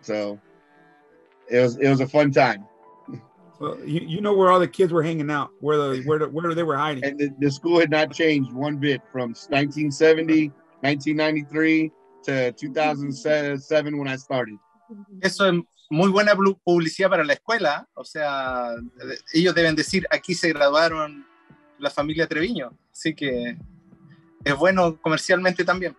[SPEAKER 4] it was a fun time.
[SPEAKER 2] So you know where all the kids were hanging out, where they were hiding.
[SPEAKER 4] And the school had not changed one bit from 1970, 1993 to 2007 when I started.
[SPEAKER 1] Eso es muy buena publicidad para la escuela. O sea, ellos deben decir, aquí se graduaron la familia Treviño, así que es bueno comercialmente también.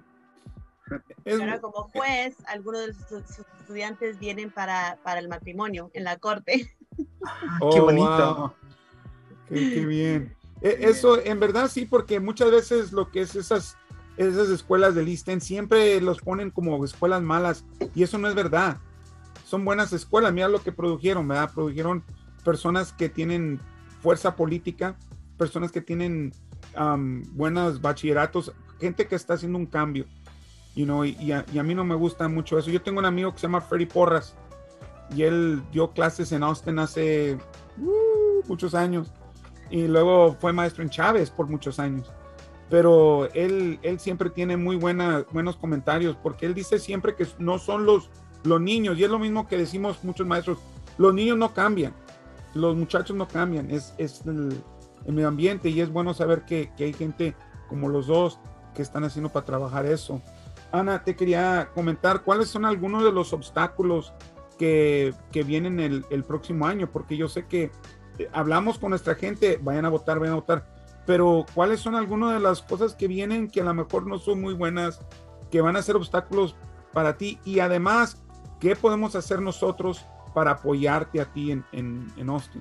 [SPEAKER 3] Ahora, como juez, algunos de sus estudiantes vienen para el matrimonio en la corte.
[SPEAKER 1] Qué bonito.
[SPEAKER 2] Wow. Qué bien. Eso, en verdad, sí, porque muchas veces lo que es esas escuelas del East End siempre los ponen como escuelas malas, y eso no es verdad. Son buenas escuelas. Mira lo que produjeron, ¿verdad? Produjeron personas que tienen fuerza política, personas que tienen buenos bachilleratos, gente que está haciendo un cambio. Y a mí no me gusta mucho eso. Yo tengo un amigo que se llama Freddy Porras, y él dio clases en Austin hace muchos años, y luego fue maestro en Chávez por muchos años, pero él siempre tiene muy buenos comentarios, porque él dice siempre que no son los niños, y es lo mismo que decimos muchos maestros, los niños no cambian, los muchachos no cambian, es el medio ambiente, y es bueno saber que hay gente como los dos que están haciendo para trabajar eso. Ana, te quería comentar cuáles son algunos de los obstáculos que vienen el próximo año, porque yo sé que hablamos con nuestra gente, vayan a votar, pero ¿cuáles son algunas de las cosas que vienen que a lo mejor no son muy buenas, que van a ser obstáculos para ti? Y además, ¿qué podemos hacer nosotros para apoyarte a ti en Austin?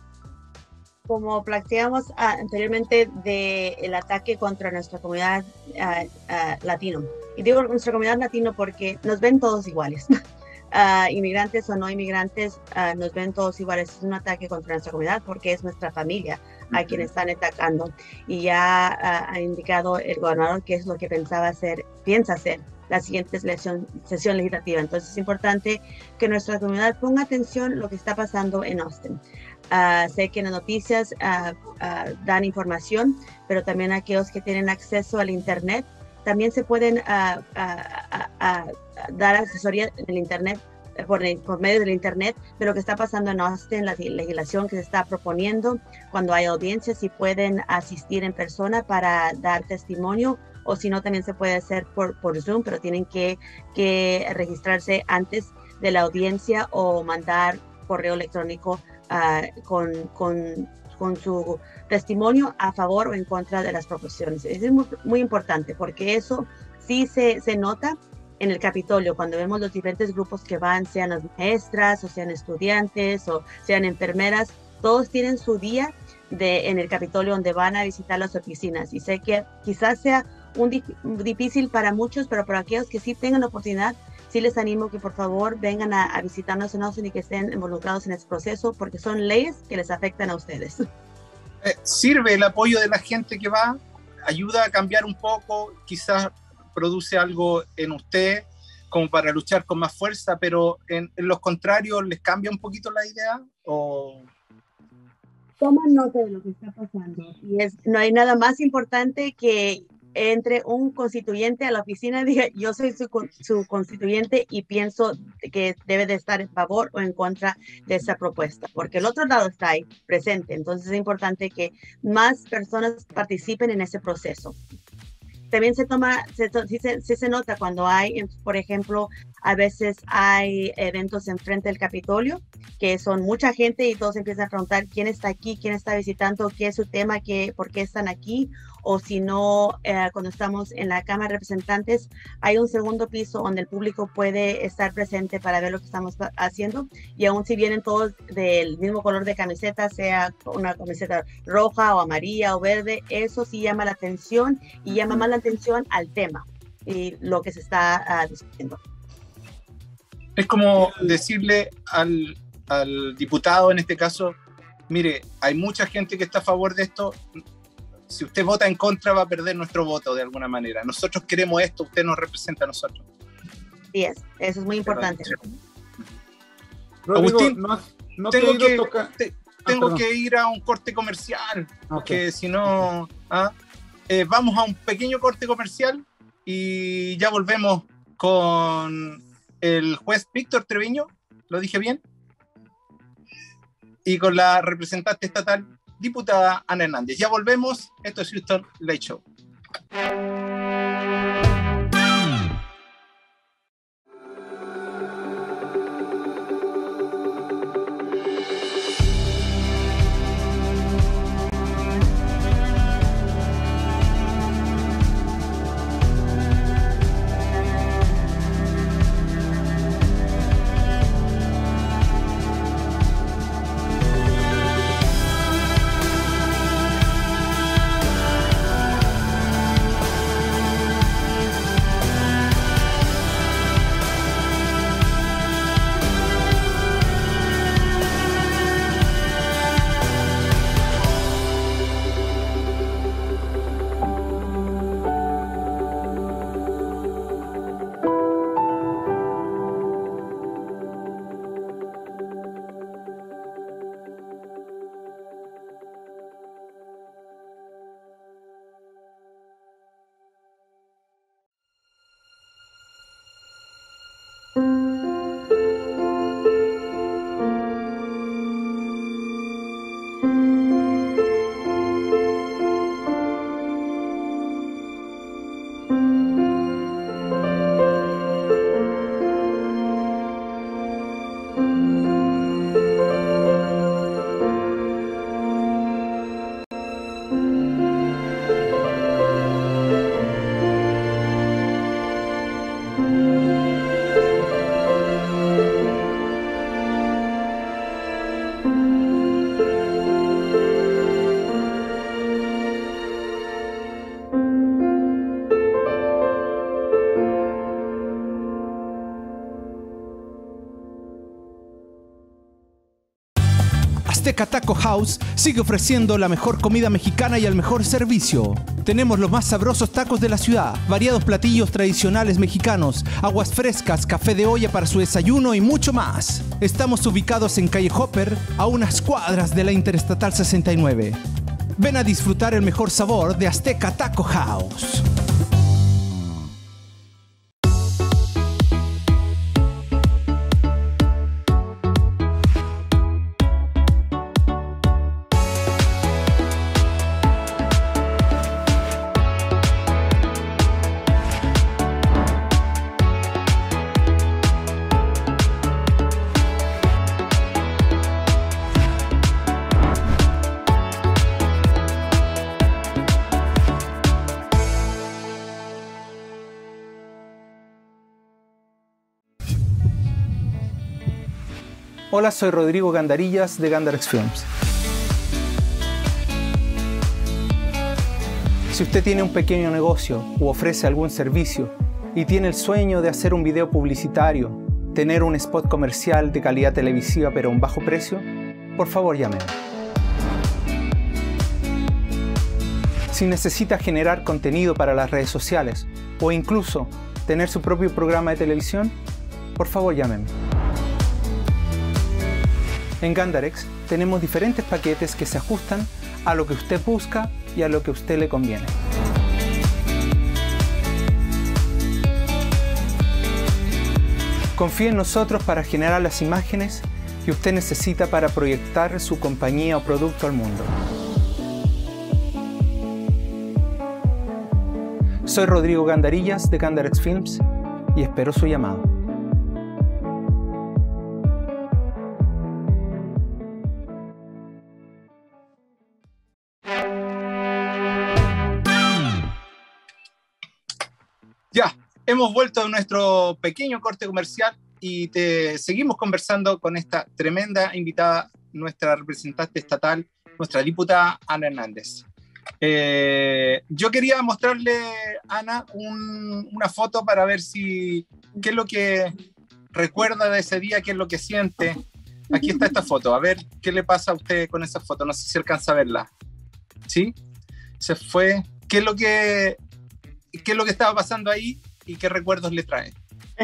[SPEAKER 3] Como planteamos anteriormente del ataque contra nuestra comunidad latino. Y digo nuestra comunidad latino porque nos ven todos iguales. Inmigrantes o no inmigrantes, nos ven todos iguales. Es un ataque contra nuestra comunidad porque es nuestra familia a quien están atacando. Y ya ha indicado el gobernador qué es lo que piensa hacer la siguiente sesión legislativa. Entonces es importante que nuestra comunidad ponga atención a lo que está pasando en Austin. Sé que en las noticias dan información, pero también aquellos que tienen acceso al Internet también se pueden dar asesoría en el Internet, por medio del Internet, de lo que está pasando en Austin, la legislación que se está proponiendo. Cuando hay audiencias, si pueden asistir en persona para dar testimonio, o si no, también se puede hacer por Zoom, pero tienen que registrarse antes de la audiencia o mandar correo electrónico con su testimonio a favor o en contra de las proposiciones. Es muy, muy importante porque eso sí se nota en el Capitolio, cuando vemos los diferentes grupos que van, sean las maestras o sean estudiantes o sean enfermeras, todos tienen su día en el Capitolio donde van a visitar las oficinas. Y sé que quizás sea difícil para muchos, pero para aquellos que sí tengan la oportunidad, sí les animo que por favor vengan a visitarnos en Austin y que estén involucrados en este proceso, porque son leyes que les afectan a ustedes.
[SPEAKER 1] Sirve el apoyo de la gente que va, ayuda a cambiar un poco, quizás produce algo en usted como para luchar con más fuerza, pero en los contrarios les cambia un poquito la idea o...
[SPEAKER 3] Toman nota de lo que está pasando, y no hay nada más importante que entre un constituyente a la oficina y diga: yo soy su constituyente y pienso que debe de estar en favor o en contra de esa propuesta, porque el otro lado está ahí presente. Entonces es importante que más personas participen en ese proceso. También se nota cuando hay, por ejemplo, a veces hay eventos enfrente del Capitolio, que son mucha gente y todos empiezan a preguntar quién está aquí, quién está visitando, qué es su tema, por qué están aquí. O si no, cuando estamos en la Cámara de Representantes, hay un segundo piso donde el público puede estar presente para ver lo que estamos haciendo. Y aún si vienen todos del mismo color de camiseta, sea una camiseta roja o amarilla o verde, eso sí llama la atención y llama más la atención al tema y lo que se está discutiendo.
[SPEAKER 1] Es como decirle al diputado, en este caso, mire, hay mucha gente que está a favor de esto. Si usted vota en contra, va a perder nuestro voto de alguna manera. Nosotros queremos esto, usted nos representa a nosotros.
[SPEAKER 3] Sí, eso es muy importante.
[SPEAKER 2] Rodrigo,
[SPEAKER 1] Agustín,
[SPEAKER 2] tengo
[SPEAKER 1] que ir a un corte comercial, porque si no... vamos a un pequeño corte comercial y ya volvemos con el juez Víctor Treviño, ¿lo dije bien? Y con la representante estatal, diputada Ana Hernández. Ya volvemos, esto es Houston Late Show.
[SPEAKER 5] Azteca Taco House sigue ofreciendo la mejor comida mexicana y el mejor servicio. Tenemos los más sabrosos tacos de la ciudad, variados platillos tradicionales mexicanos, aguas frescas, café de olla para su desayuno y mucho más. Estamos ubicados en calle Hopper, a unas cuadras de la Interestatal 69. Ven a disfrutar el mejor sabor de Azteca Taco House. Hola, soy Rodrigo Gandarillas de Gandarex Films. Si usted tiene un pequeño negocio u ofrece algún servicio y tiene el sueño de hacer un video publicitario, tener un spot comercial de calidad televisiva pero a un bajo precio, por favor llámeme. Si necesita generar contenido para las redes sociales o incluso tener su propio programa de televisión, por favor llámeme. En Gandarex tenemos diferentes paquetes que se ajustan a lo que usted busca y a lo que a usted le conviene. Confíe en nosotros para generar las imágenes que usted necesita para proyectar su compañía o producto al mundo. Soy Rodrigo Gandarillas de Gandarex Films y espero su llamado.
[SPEAKER 1] Ya, hemos vuelto a nuestro pequeño corte comercial y seguimos conversando con esta tremenda invitada, nuestra representante estatal, nuestra diputada Ana Hernández. Yo quería mostrarle, Ana, una foto para ver qué es lo que recuerda de ese día, qué es lo que siente. Aquí está esta foto, a ver qué le pasa a usted con esa foto, no sé si alcanza a verla. ¿Sí? Se fue. ¿Qué es lo que estaba pasando ahí y qué recuerdos le trae?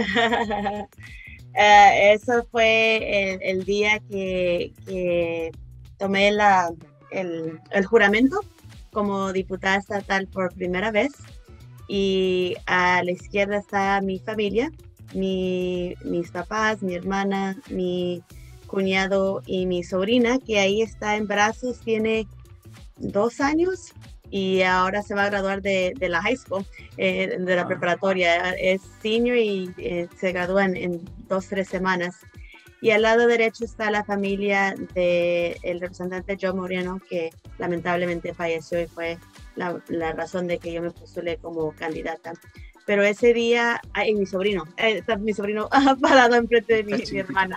[SPEAKER 3] Eso fue el día que tomé el juramento como diputada estatal por primera vez, y a la izquierda está mi familia, mis papás, mi hermana, mi cuñado y mi sobrina, que ahí está en brazos, tiene 2 años y ahora se va a graduar de la high school, de la preparatoria. Es senior y se gradúa en 2-3 semanas. Y al lado derecho está la familia del representante Joe Moreno, que lamentablemente falleció y fue la razón de que yo me postulé como candidata. Pero ese día, mi sobrino parado enfrente de mi hermana.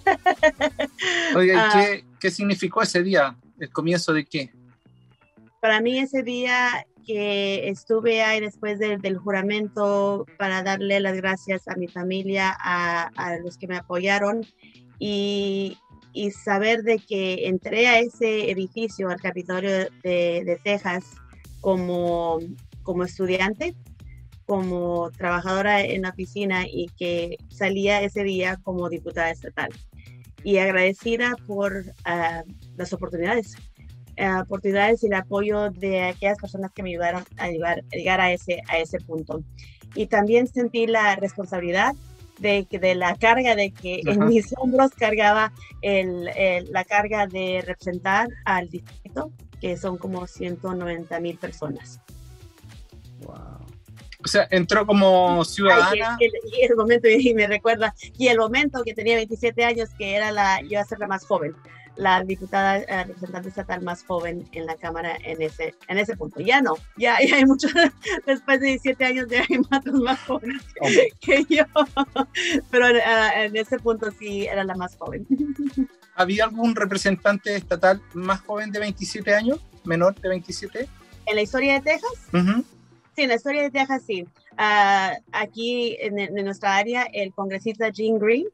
[SPEAKER 1] Oiga, ¿qué significó ese día? ¿El comienzo de qué?
[SPEAKER 3] Para mí ese día que estuve ahí después del juramento para darle las gracias a mi familia, a los que me apoyaron, y saber de que entré a ese edificio, al Capitolio de Texas, como estudiante, como trabajadora en la oficina, y que salía ese día como diputada estatal. Y agradecida por las oportunidades y el apoyo de aquellas personas que me ayudaron a llegar a ese punto. Y también sentí la responsabilidad de la carga de que en mis hombros cargaba la carga de representar al distrito, que son como 190,000 personas.
[SPEAKER 2] Wow.
[SPEAKER 1] O sea, entró como ciudadana.
[SPEAKER 3] Y el momento, y me recuerda, y el momento que tenía 27 años, que era yo iba a ser la más joven, la diputada representante estatal más joven en la Cámara en ese punto. Ya no, ya hay muchos, después de 17 años ya hay más jóvenes que yo, pero en ese punto sí era la más joven.
[SPEAKER 1] ¿Había algún representante estatal más joven de 27 años? ¿Menor de 27?
[SPEAKER 3] ¿En la historia de Texas? Sí, en la historia de Texas sí. Aquí en nuestra área, el congresista Jean Green,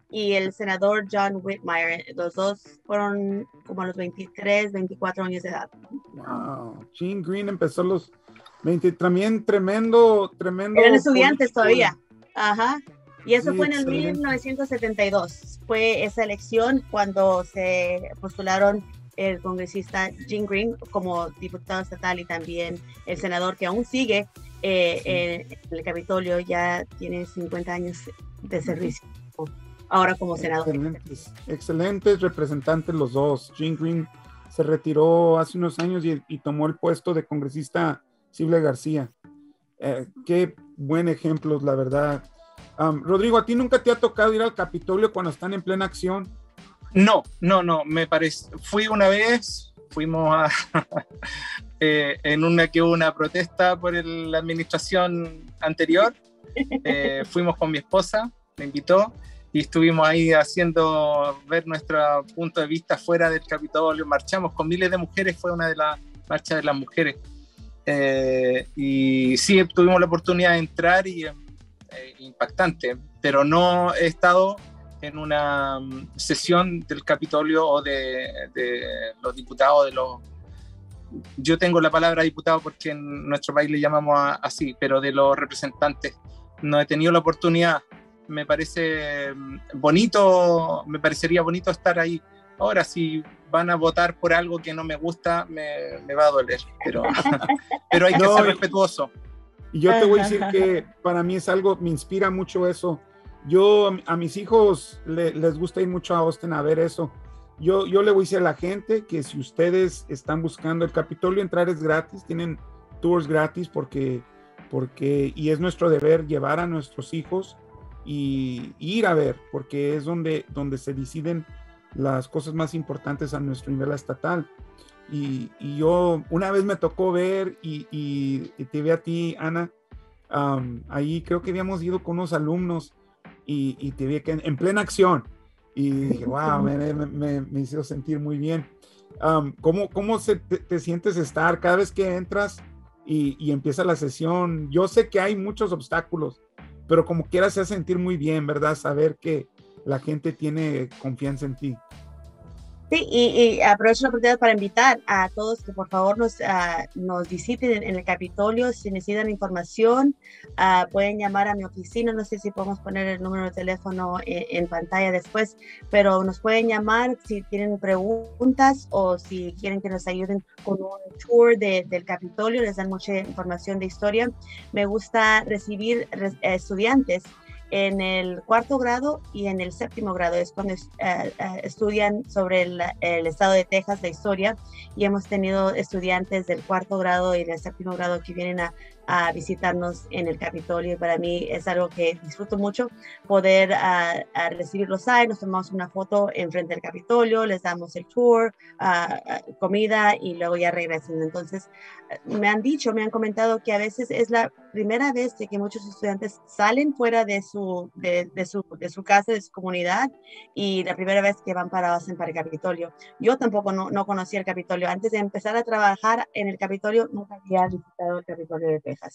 [SPEAKER 3] y el senador John Whitmire. Los dos fueron como a los 23, 24 años de edad.
[SPEAKER 2] Wow. Gene Green empezó a los 20, también tremendo.
[SPEAKER 3] Eran estudiantes todavía. Ajá. Y eso
[SPEAKER 2] Sí,
[SPEAKER 3] fue en el
[SPEAKER 2] excelente.
[SPEAKER 3] 1972. Fue esa elección cuando se postularon el congresista Gene Green como diputado estatal y también el senador que aún sigue en el Capitolio, ya tiene 50 años de servicio, ahora como senador.
[SPEAKER 2] Excelentes representantes los dos. Gene Green se retiró hace unos años y tomó el puesto de congresista Silvia García. Qué buen ejemplo, la verdad. Rodrigo, ¿a ti nunca te ha tocado ir al Capitolio cuando están en plena acción?
[SPEAKER 1] No, me parece. Fui una vez, fuimos a en una que hubo una protesta por la administración anterior. Fuimos con mi esposa, me invitó y estuvimos ahí ver nuestro punto de vista fuera del Capitolio. Marchamos con miles de mujeres, fue una de las marchas de las mujeres. Y sí, tuvimos la oportunidad de entrar y impactante, pero no he estado en una sesión del Capitolio o de los diputados, yo tengo la palabra diputado porque en nuestro país le llamamos así, pero de los representantes no he tenido la oportunidad. Me parecería bonito estar ahí. Ahora, si van a votar por algo que no me gusta, me va a doler, pero hay que ser respetuoso.
[SPEAKER 2] Y yo te voy a decir que para mí es algo, me inspira mucho eso. Yo a mis hijos les gusta ir mucho a Austin a ver eso. Yo le voy a decir a la gente que si ustedes están buscando el Capitolio, entrar es gratis, tienen tours gratis porque y es nuestro deber llevar a nuestros hijos y ir a ver, porque es donde se deciden las cosas más importantes a nuestro nivel estatal. Y yo una vez me tocó ver y te vi a ti, Ana, ahí creo que habíamos ido con unos alumnos y te vi en plena acción y dije, wow, me hizo sentir muy bien. ¿Cómo te sientes estar cada vez que entras y empieza la sesión? Yo sé que hay muchos obstáculos, pero como quieras se hace sentir muy bien, ¿verdad? Saber que la gente tiene confianza en ti.
[SPEAKER 3] Sí, y aprovecho la oportunidad para invitar a todos que por favor nos visiten en el Capitolio. Si necesitan información, pueden llamar a mi oficina. No sé si podemos poner el número de teléfono en pantalla después, pero nos pueden llamar si tienen preguntas o si quieren que nos ayuden con un tour del Capitolio. Les dan mucha información de historia. Me gusta recibir estudiantes en el 4º grado y en el 7º grado, es cuando estudian sobre el estado de Texas, la historia, y hemos tenido estudiantes del 4º grado y del 7º grado que vienen a visitarnos en el Capitolio, y para mí es algo que disfruto mucho, poder recibirlos ahí. Nos tomamos una foto enfrente del Capitolio, les damos el tour, comida y luego ya regresan. Entonces me han comentado que a veces es la primera vez de que muchos estudiantes salen fuera de su casa, de su comunidad, y la primera vez que van para el Capitolio. Yo tampoco no conocía el Capitolio. Antes de empezar a trabajar en el Capitolio, nunca había visitado el Capitolio de Texas.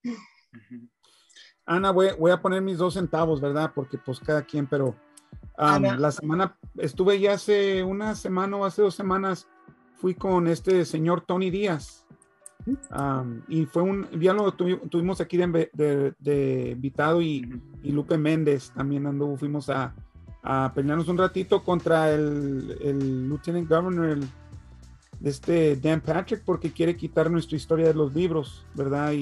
[SPEAKER 2] Ana, voy a poner mis 2 centavos, ¿verdad? Porque pues cada quien, pero la semana, estuve ya hace una semana o hace 2 semanas, fui con este señor Tony Díaz. Y fue ya lo tuvimos aquí de invitado y Lupe Méndez también fuimos a pelearnos un ratito contra el Lieutenant Governor, Dan Patrick, porque quiere quitar nuestra historia de los libros, ¿verdad?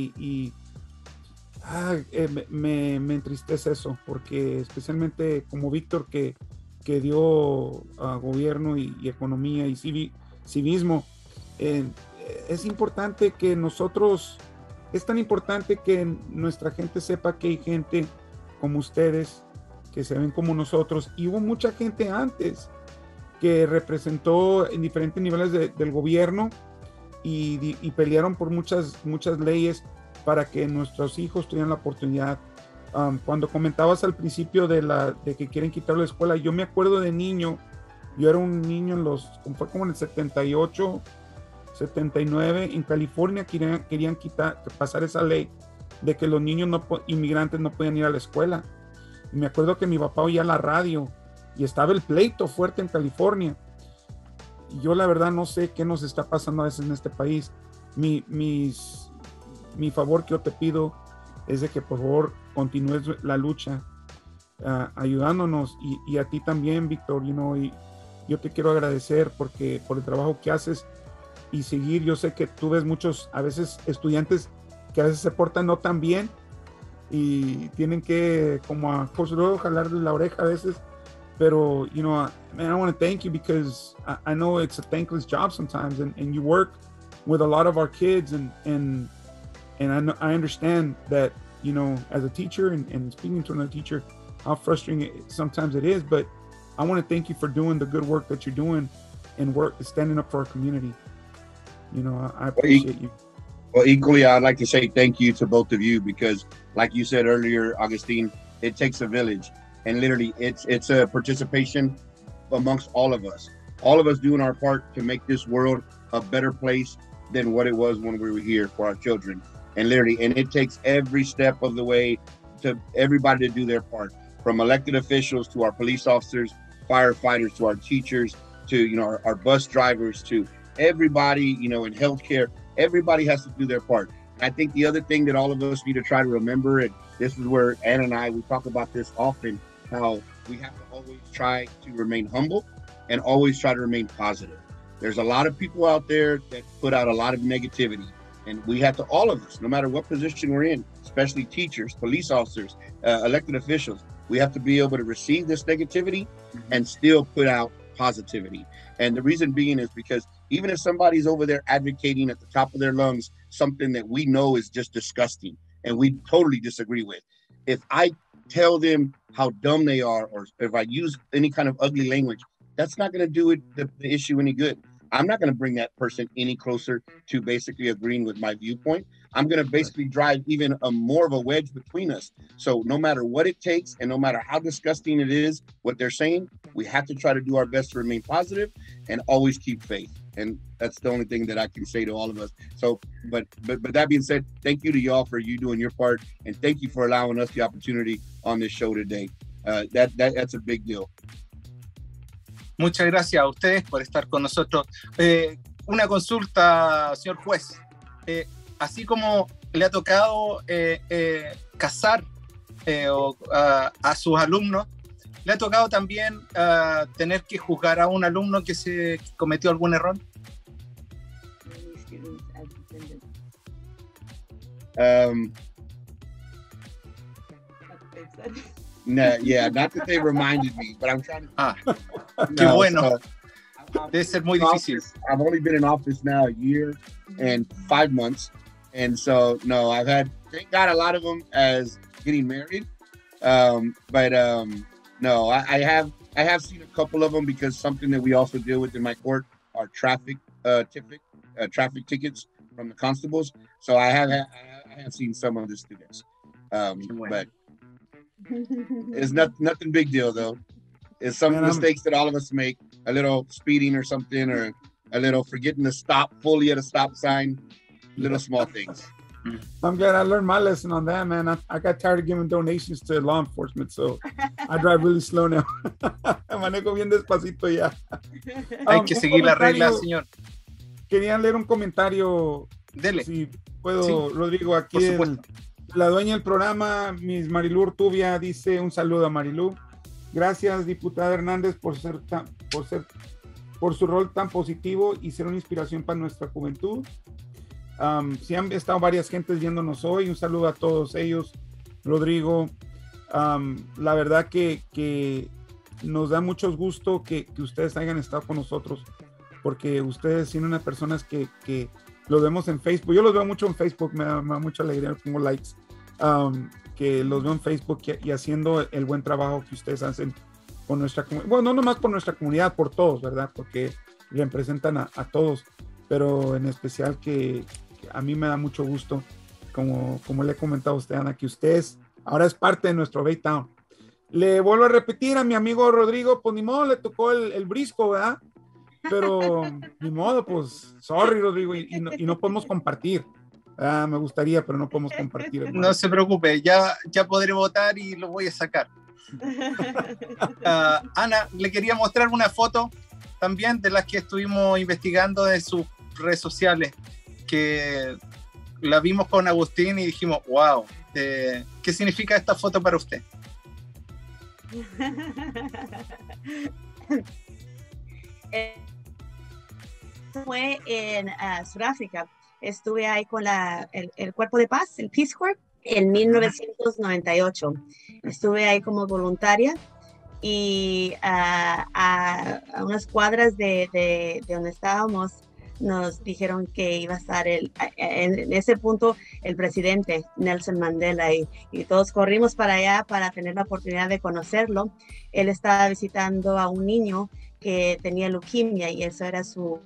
[SPEAKER 2] Me entristece eso, porque especialmente como Víctor que dio gobierno y economía y civismo, es importante que es tan importante que nuestra gente sepa que hay gente como ustedes que se ven como nosotros, y hubo mucha gente antes que representó en diferentes niveles del gobierno y pelearon por muchas leyes para que nuestros hijos tuvieran la oportunidad. Cuando comentabas al principio de que quieren quitar la escuela, yo me acuerdo de niño, yo era un niño fue como en el 78, 79, en California querían pasar esa ley de que los niños inmigrantes no podían ir a la escuela. Y me acuerdo que mi papá oía la radio y estaba el pleito fuerte en California. Y yo la verdad no sé qué nos está pasando a veces en este país. Mi favor que yo te pido es de que por favor continúes la lucha, ayudándonos, y a ti también, Víctor, y yo te quiero agradecer por el trabajo que haces y seguir. Yo sé que tú ves muchos, a veces, estudiantes que a veces se portan no tan bien y tienen que, como a Coach Luego, jalarle la oreja a veces, pero, man, I want to thank you because I know it's a thankless job sometimes, and you work with a lot of our kids, and I understand that, as a teacher and speaking to another teacher, how frustrating sometimes it is, but I want to thank you for doing the good work that you're doing and standing up for our community. I appreciate you.
[SPEAKER 4] Well, equally, I'd like to say thank you to both of you because, like you said earlier, Augustine, it takes a village, and literally, it's a participation amongst all of us doing our part to make this world a better place than what it was when we were here for our children. And literally, and it takes every step of the way to everybody to do their part, from elected officials to our police officers, firefighters, to our teachers, to our bus drivers, to everybody, in healthcare. Everybody has to do their part. And I think the other thing that all of us need to try to remember, and this is where Ann and I, we talk about this often, how we have to always try to remain humble and always try to remain positive. There's a lot of people out there that put out a lot of negativity, and we have to, all of us, no matter what position we're in, especially teachers, police officers, elected officials, we have to be able to receive this negativity and still put out positivity. And the reason being is because even if somebody's over there advocating at the top of their lungs something that we know is just disgusting and we totally disagree with, if I tell them how dumb they are, or if I use any kind of ugly language, that's not going to do the issue any good. I'm not going to bring that person any closer to basically agreeing with my viewpoint. I'm going to basically drive even more of a wedge between us. So no matter what it takes, and no matter how disgusting it is, what they're saying, we have to try to do our best to remain positive and always keep faith. And that's the only thing that I can say to all of us. So, but that being said, thank you to y'all for you doing your part, and thank you for allowing us the opportunity on this show today. That's a big deal.
[SPEAKER 1] Muchas gracias a ustedes por estar con nosotros. Una consulta, señor juez. Así como le ha tocado casar a sus alumnos, ¿le ha tocado también tener que juzgar a un alumno que cometió algún error?
[SPEAKER 4] No, yeah, not that they reminded me, but I'm trying to.
[SPEAKER 1] Qué bueno. Debe ser muy difícil.
[SPEAKER 4] I've only been in office now a year and 5 months, and so no, I've had, thank God, a lot of them as getting married, but no, I have seen a couple of them, because something that we also deal with in my court are traffic tickets from the constables. So I have seen some of the students, but it's nothing big deal though. It's some mistakes that all of us make, a little speeding or something, or a little forgetting to stop fully at a stop sign, little small things.
[SPEAKER 2] I'm glad I learned my lesson on that, man. I got tired of giving donations to law enforcement, so I drive really slow now. Manejo bien despacito ya.
[SPEAKER 1] Hay que seguir la regla, señor.
[SPEAKER 2] Quería leer un comentario.
[SPEAKER 1] Dele.
[SPEAKER 2] Si puedo, sí. Rodrigo, aquí la dueña del programa, Miss Marilú Urtubia, dice un saludo a Marilú. Gracias, diputada Hernández, por su rol tan positivo y ser una inspiración para nuestra juventud. Sí han estado varias gentes viéndonos hoy. Un saludo a todos ellos, Rodrigo. La verdad que nos da mucho gusto que ustedes hayan estado con nosotros, porque ustedes son unas personas que los vemos en Facebook. Yo los veo mucho en Facebook, me da mucha alegría, pongo likes, que los veo en Facebook y haciendo el buen trabajo que ustedes hacen con nuestra comunidad. Bueno, no nomás por nuestra comunidad, por todos, ¿verdad? Porque representan a todos, pero en especial que a mí me da mucho gusto, como le he comentado a usted, Ana, que ustedes ahora es parte de nuestro Baytown. Le vuelvo a repetir a mi amigo Rodrigo, pues ni modo, le tocó el brisco, ¿verdad? Pero ni modo, pues, sorry, Rodrigo, y no podemos compartir. Me gustaría, pero no podemos compartir.
[SPEAKER 1] Hermano. No se preocupe, ya podré votar y lo voy a sacar. Ana, le quería mostrar una foto también de las que estuvimos investigando de sus redes sociales, que la vimos con Agustín y dijimos, wow, ¿qué significa esta foto para usted?
[SPEAKER 3] Fue en Sudáfrica. Estuve ahí con el Cuerpo de Paz, el Peace Corps, en 1998. Estuve ahí como voluntaria y a unas cuadras de donde estábamos nos dijeron que iba a estar en ese punto el presidente Nelson Mandela y todos corrimos para allá para tener la oportunidad de conocerlo. Él estaba visitando a un niño que tenía leucemia y eso era su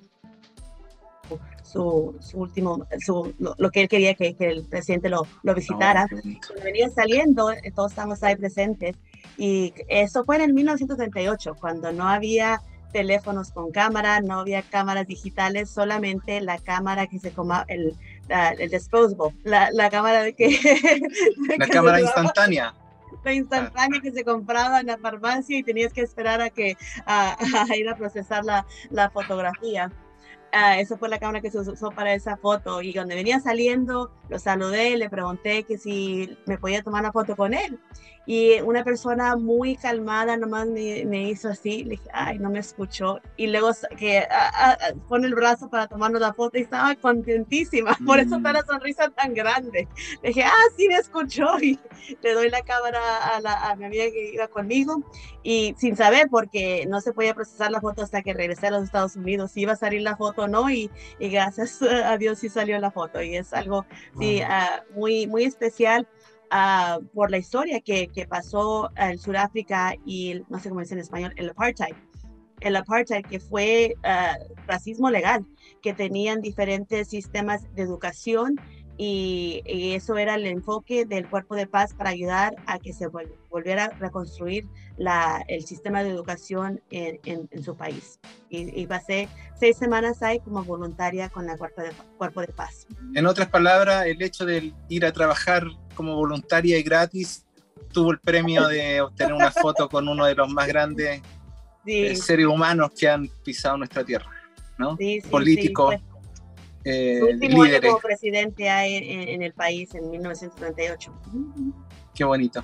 [SPEAKER 3] último, lo que él quería que el presidente lo visitara. Cuando venía saliendo, todos estábamos ahí presentes y eso fue en el 1938, cuando no había teléfonos con cámara, no había cámaras digitales, solamente la cámara que se comaba, el disposable, la cámara de que...
[SPEAKER 1] La cámara instantánea.
[SPEAKER 3] La instantánea que se compraba en la farmacia y tenías que esperar a ir a procesar la fotografía. Esa fue la cámara que se usó para esa foto y cuando venía saliendo lo saludé, le pregunté que si me podía tomar una foto con él y una persona muy calmada nomás me hizo así, le dije, ay, no me escuchó y luego que pone el brazo para tomarnos la foto y estaba contentísima, por eso está la sonrisa tan grande. Le dije, sí me escuchó y le doy la cámara a mi amiga que iba conmigo y sin saber porque no se podía procesar la foto hasta que regresé a los Estados Unidos, si iba a salir la foto o no y gracias a Dios sí salió la foto y es algo sí, muy, muy especial por la historia que pasó en Sudáfrica y no sé cómo dice en español, el apartheid que fue racismo legal, que tenían diferentes sistemas de educación y eso era el enfoque del Cuerpo de Paz para ayudar a que se volviera a reconstruir el sistema de educación en su país. Y pasé 6 semanas ahí como voluntaria con el Cuerpo de Paz.
[SPEAKER 1] En otras palabras, el hecho de ir a trabajar como voluntaria y gratis tuvo el premio de obtener una foto con uno de los más grandes seres humanos que han pisado nuestra tierra, ¿no?
[SPEAKER 3] Sí,
[SPEAKER 1] políticos.
[SPEAKER 3] Su último año como presidente en el país en 1998.
[SPEAKER 1] Qué bonito.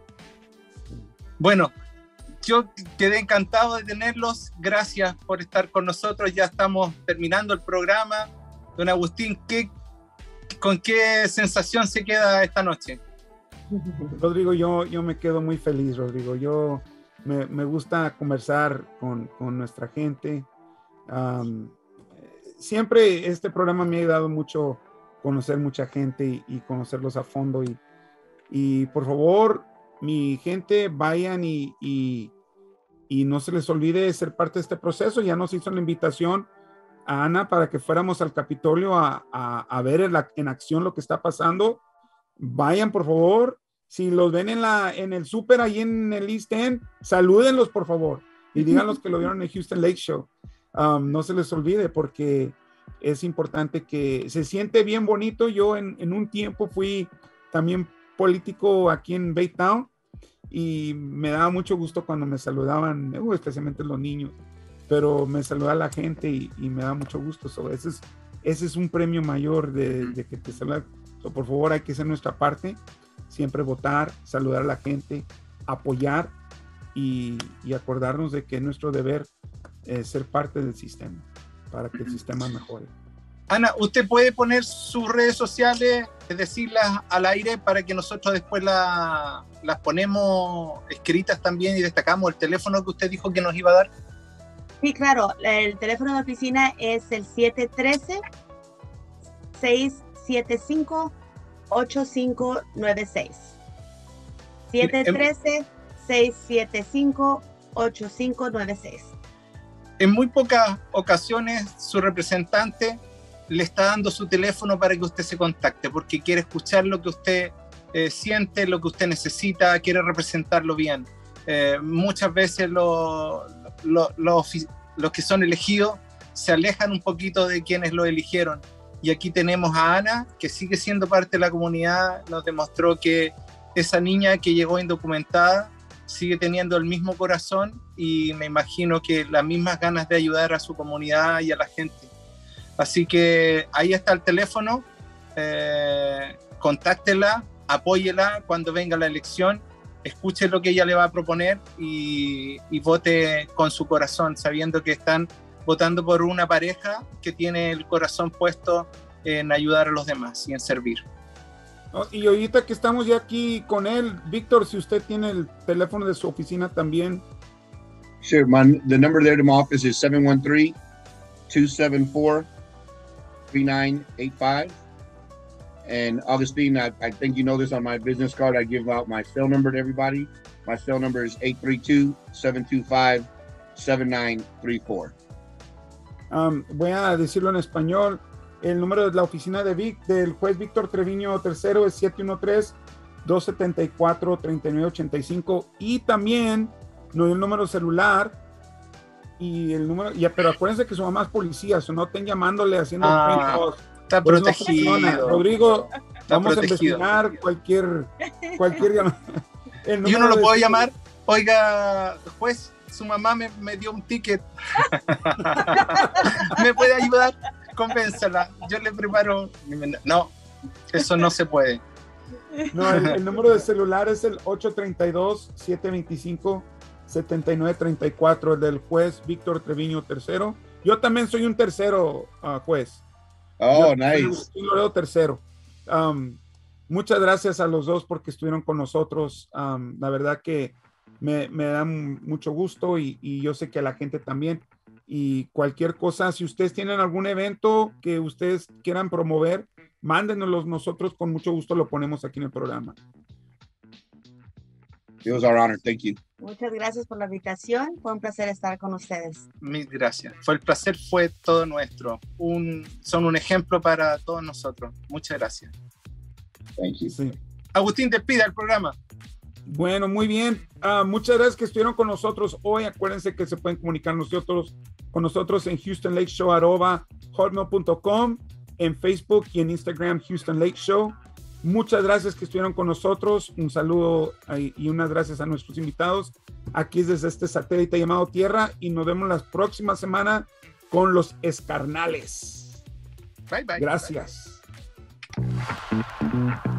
[SPEAKER 1] Bueno, yo quedé encantado de tenerlos. Gracias por estar con nosotros. Ya estamos terminando el programa. Don Agustín, ¿con qué sensación se queda esta noche?
[SPEAKER 2] Rodrigo, yo me quedo muy feliz, Rodrigo. Yo me gusta conversar con nuestra gente. Siempre este programa me ha ayudado mucho conocer mucha gente y conocerlos a fondo y por favor, mi gente, vayan y no se les olvide ser parte de este proceso. Ya nos hizo la invitación a Ana para que fuéramos al Capitolio a ver en acción lo que está pasando. Vayan, por favor. Si los ven en el súper ahí en el East End, salúdenlos, por favor, y díganlos que lo vieron en el Houston Lake Show. No se les olvide porque es importante que se siente bien bonito. Yo en un tiempo fui también político aquí en Baytown y me daba mucho gusto cuando me saludaban, especialmente los niños, pero me saludaba la gente y me da mucho gusto. Ese es un premio mayor de que te saludan. Por favor, hay que hacer nuestra parte, siempre votar, saludar a la gente, apoyar y acordarnos de que es nuestro deber ser parte del sistema para que el sistema mejore.
[SPEAKER 1] Ana, ¿usted puede poner sus redes sociales, decirlas al aire para que nosotros después las ponemos escritas también y destacamos el teléfono que usted dijo que nos iba a dar?
[SPEAKER 3] Sí, claro. El teléfono de oficina es el 713-675-8596. 713-675-8596.
[SPEAKER 1] En muy pocas ocasiones su representante le está dando su teléfono para que usted se contacte, porque quiere escuchar lo que usted siente, lo que usted necesita, quiere representarlo bien. Muchas veces los que son elegidos se alejan un poquito de quienes lo eligieron. Y aquí tenemos a Ana, que sigue siendo parte de la comunidad, nos demostró que esa niña que llegó indocumentada sigue teniendo el mismo corazón y me imagino que las mismas ganas de ayudar a su comunidad y a la gente. Así que ahí está el teléfono, contáctela, apóyela cuando venga la elección, escuche lo que ella le va a proponer y vote con su corazón, sabiendo que están votando por una pareja que tiene el corazón puesto en ayudar a los demás y en servir.
[SPEAKER 2] Y ahorita que estamos ya aquí con él, Víctor, si usted tiene el teléfono de su oficina también.
[SPEAKER 4] Sure, the number there to my office is 713-274-3985. And Augustine, I think you know this, on my business card, I give out my cell number to everybody. My cell number is 832-725-7934.
[SPEAKER 2] Voy a decirlo en español. El número de la oficina del juez Víctor Treviño III es 713-274-3985, y también nos dio el número celular y el número, pero acuérdense que su mamá es policía, o no estén llamándole haciendo
[SPEAKER 1] está protegido.
[SPEAKER 2] No, Rodrigo,
[SPEAKER 1] está
[SPEAKER 2] vamos
[SPEAKER 1] protegido.
[SPEAKER 2] A investigar cualquier llamada.
[SPEAKER 1] Yo no lo puedo llamar. Oiga, juez, su mamá me dio un ticket. ¿Me puede ayudar? Convénzala, yo le preparo. No, eso no se puede.
[SPEAKER 2] No, el número de celular es el 832-725-7934, el del juez Víctor Treviño III. Yo también soy un tercero, juez.
[SPEAKER 4] Oh, nice.
[SPEAKER 2] Yo lo tercero. Muchas gracias a los dos porque estuvieron con nosotros. La verdad que me dan mucho gusto y yo sé que a la gente también. Y cualquier cosa, si ustedes tienen algún evento que ustedes quieran promover, mándenoslos, nosotros con mucho gusto lo ponemos aquí en el programa.
[SPEAKER 4] It was our honor. Thank you.
[SPEAKER 3] Muchas gracias por la invitación. Fue un placer estar con ustedes.
[SPEAKER 1] Mil gracias. El placer fue todo nuestro. Son un ejemplo para todos nosotros. Muchas gracias.
[SPEAKER 4] Thank you.
[SPEAKER 2] Sí.
[SPEAKER 1] Agustín, despida el programa.
[SPEAKER 2] Bueno, muy bien. Muchas gracias que estuvieron con nosotros hoy. Acuérdense que se pueden comunicar con nosotros en HoustonLakeShow@hotmail.com, en Facebook y en Instagram Houston Lake Show. Muchas gracias que estuvieron con nosotros. Un saludo y unas gracias a nuestros invitados. Aquí es desde este satélite llamado Tierra y nos vemos la próxima semana con los Escarnales.
[SPEAKER 1] Bye, bye.
[SPEAKER 2] Gracias.
[SPEAKER 1] Bye.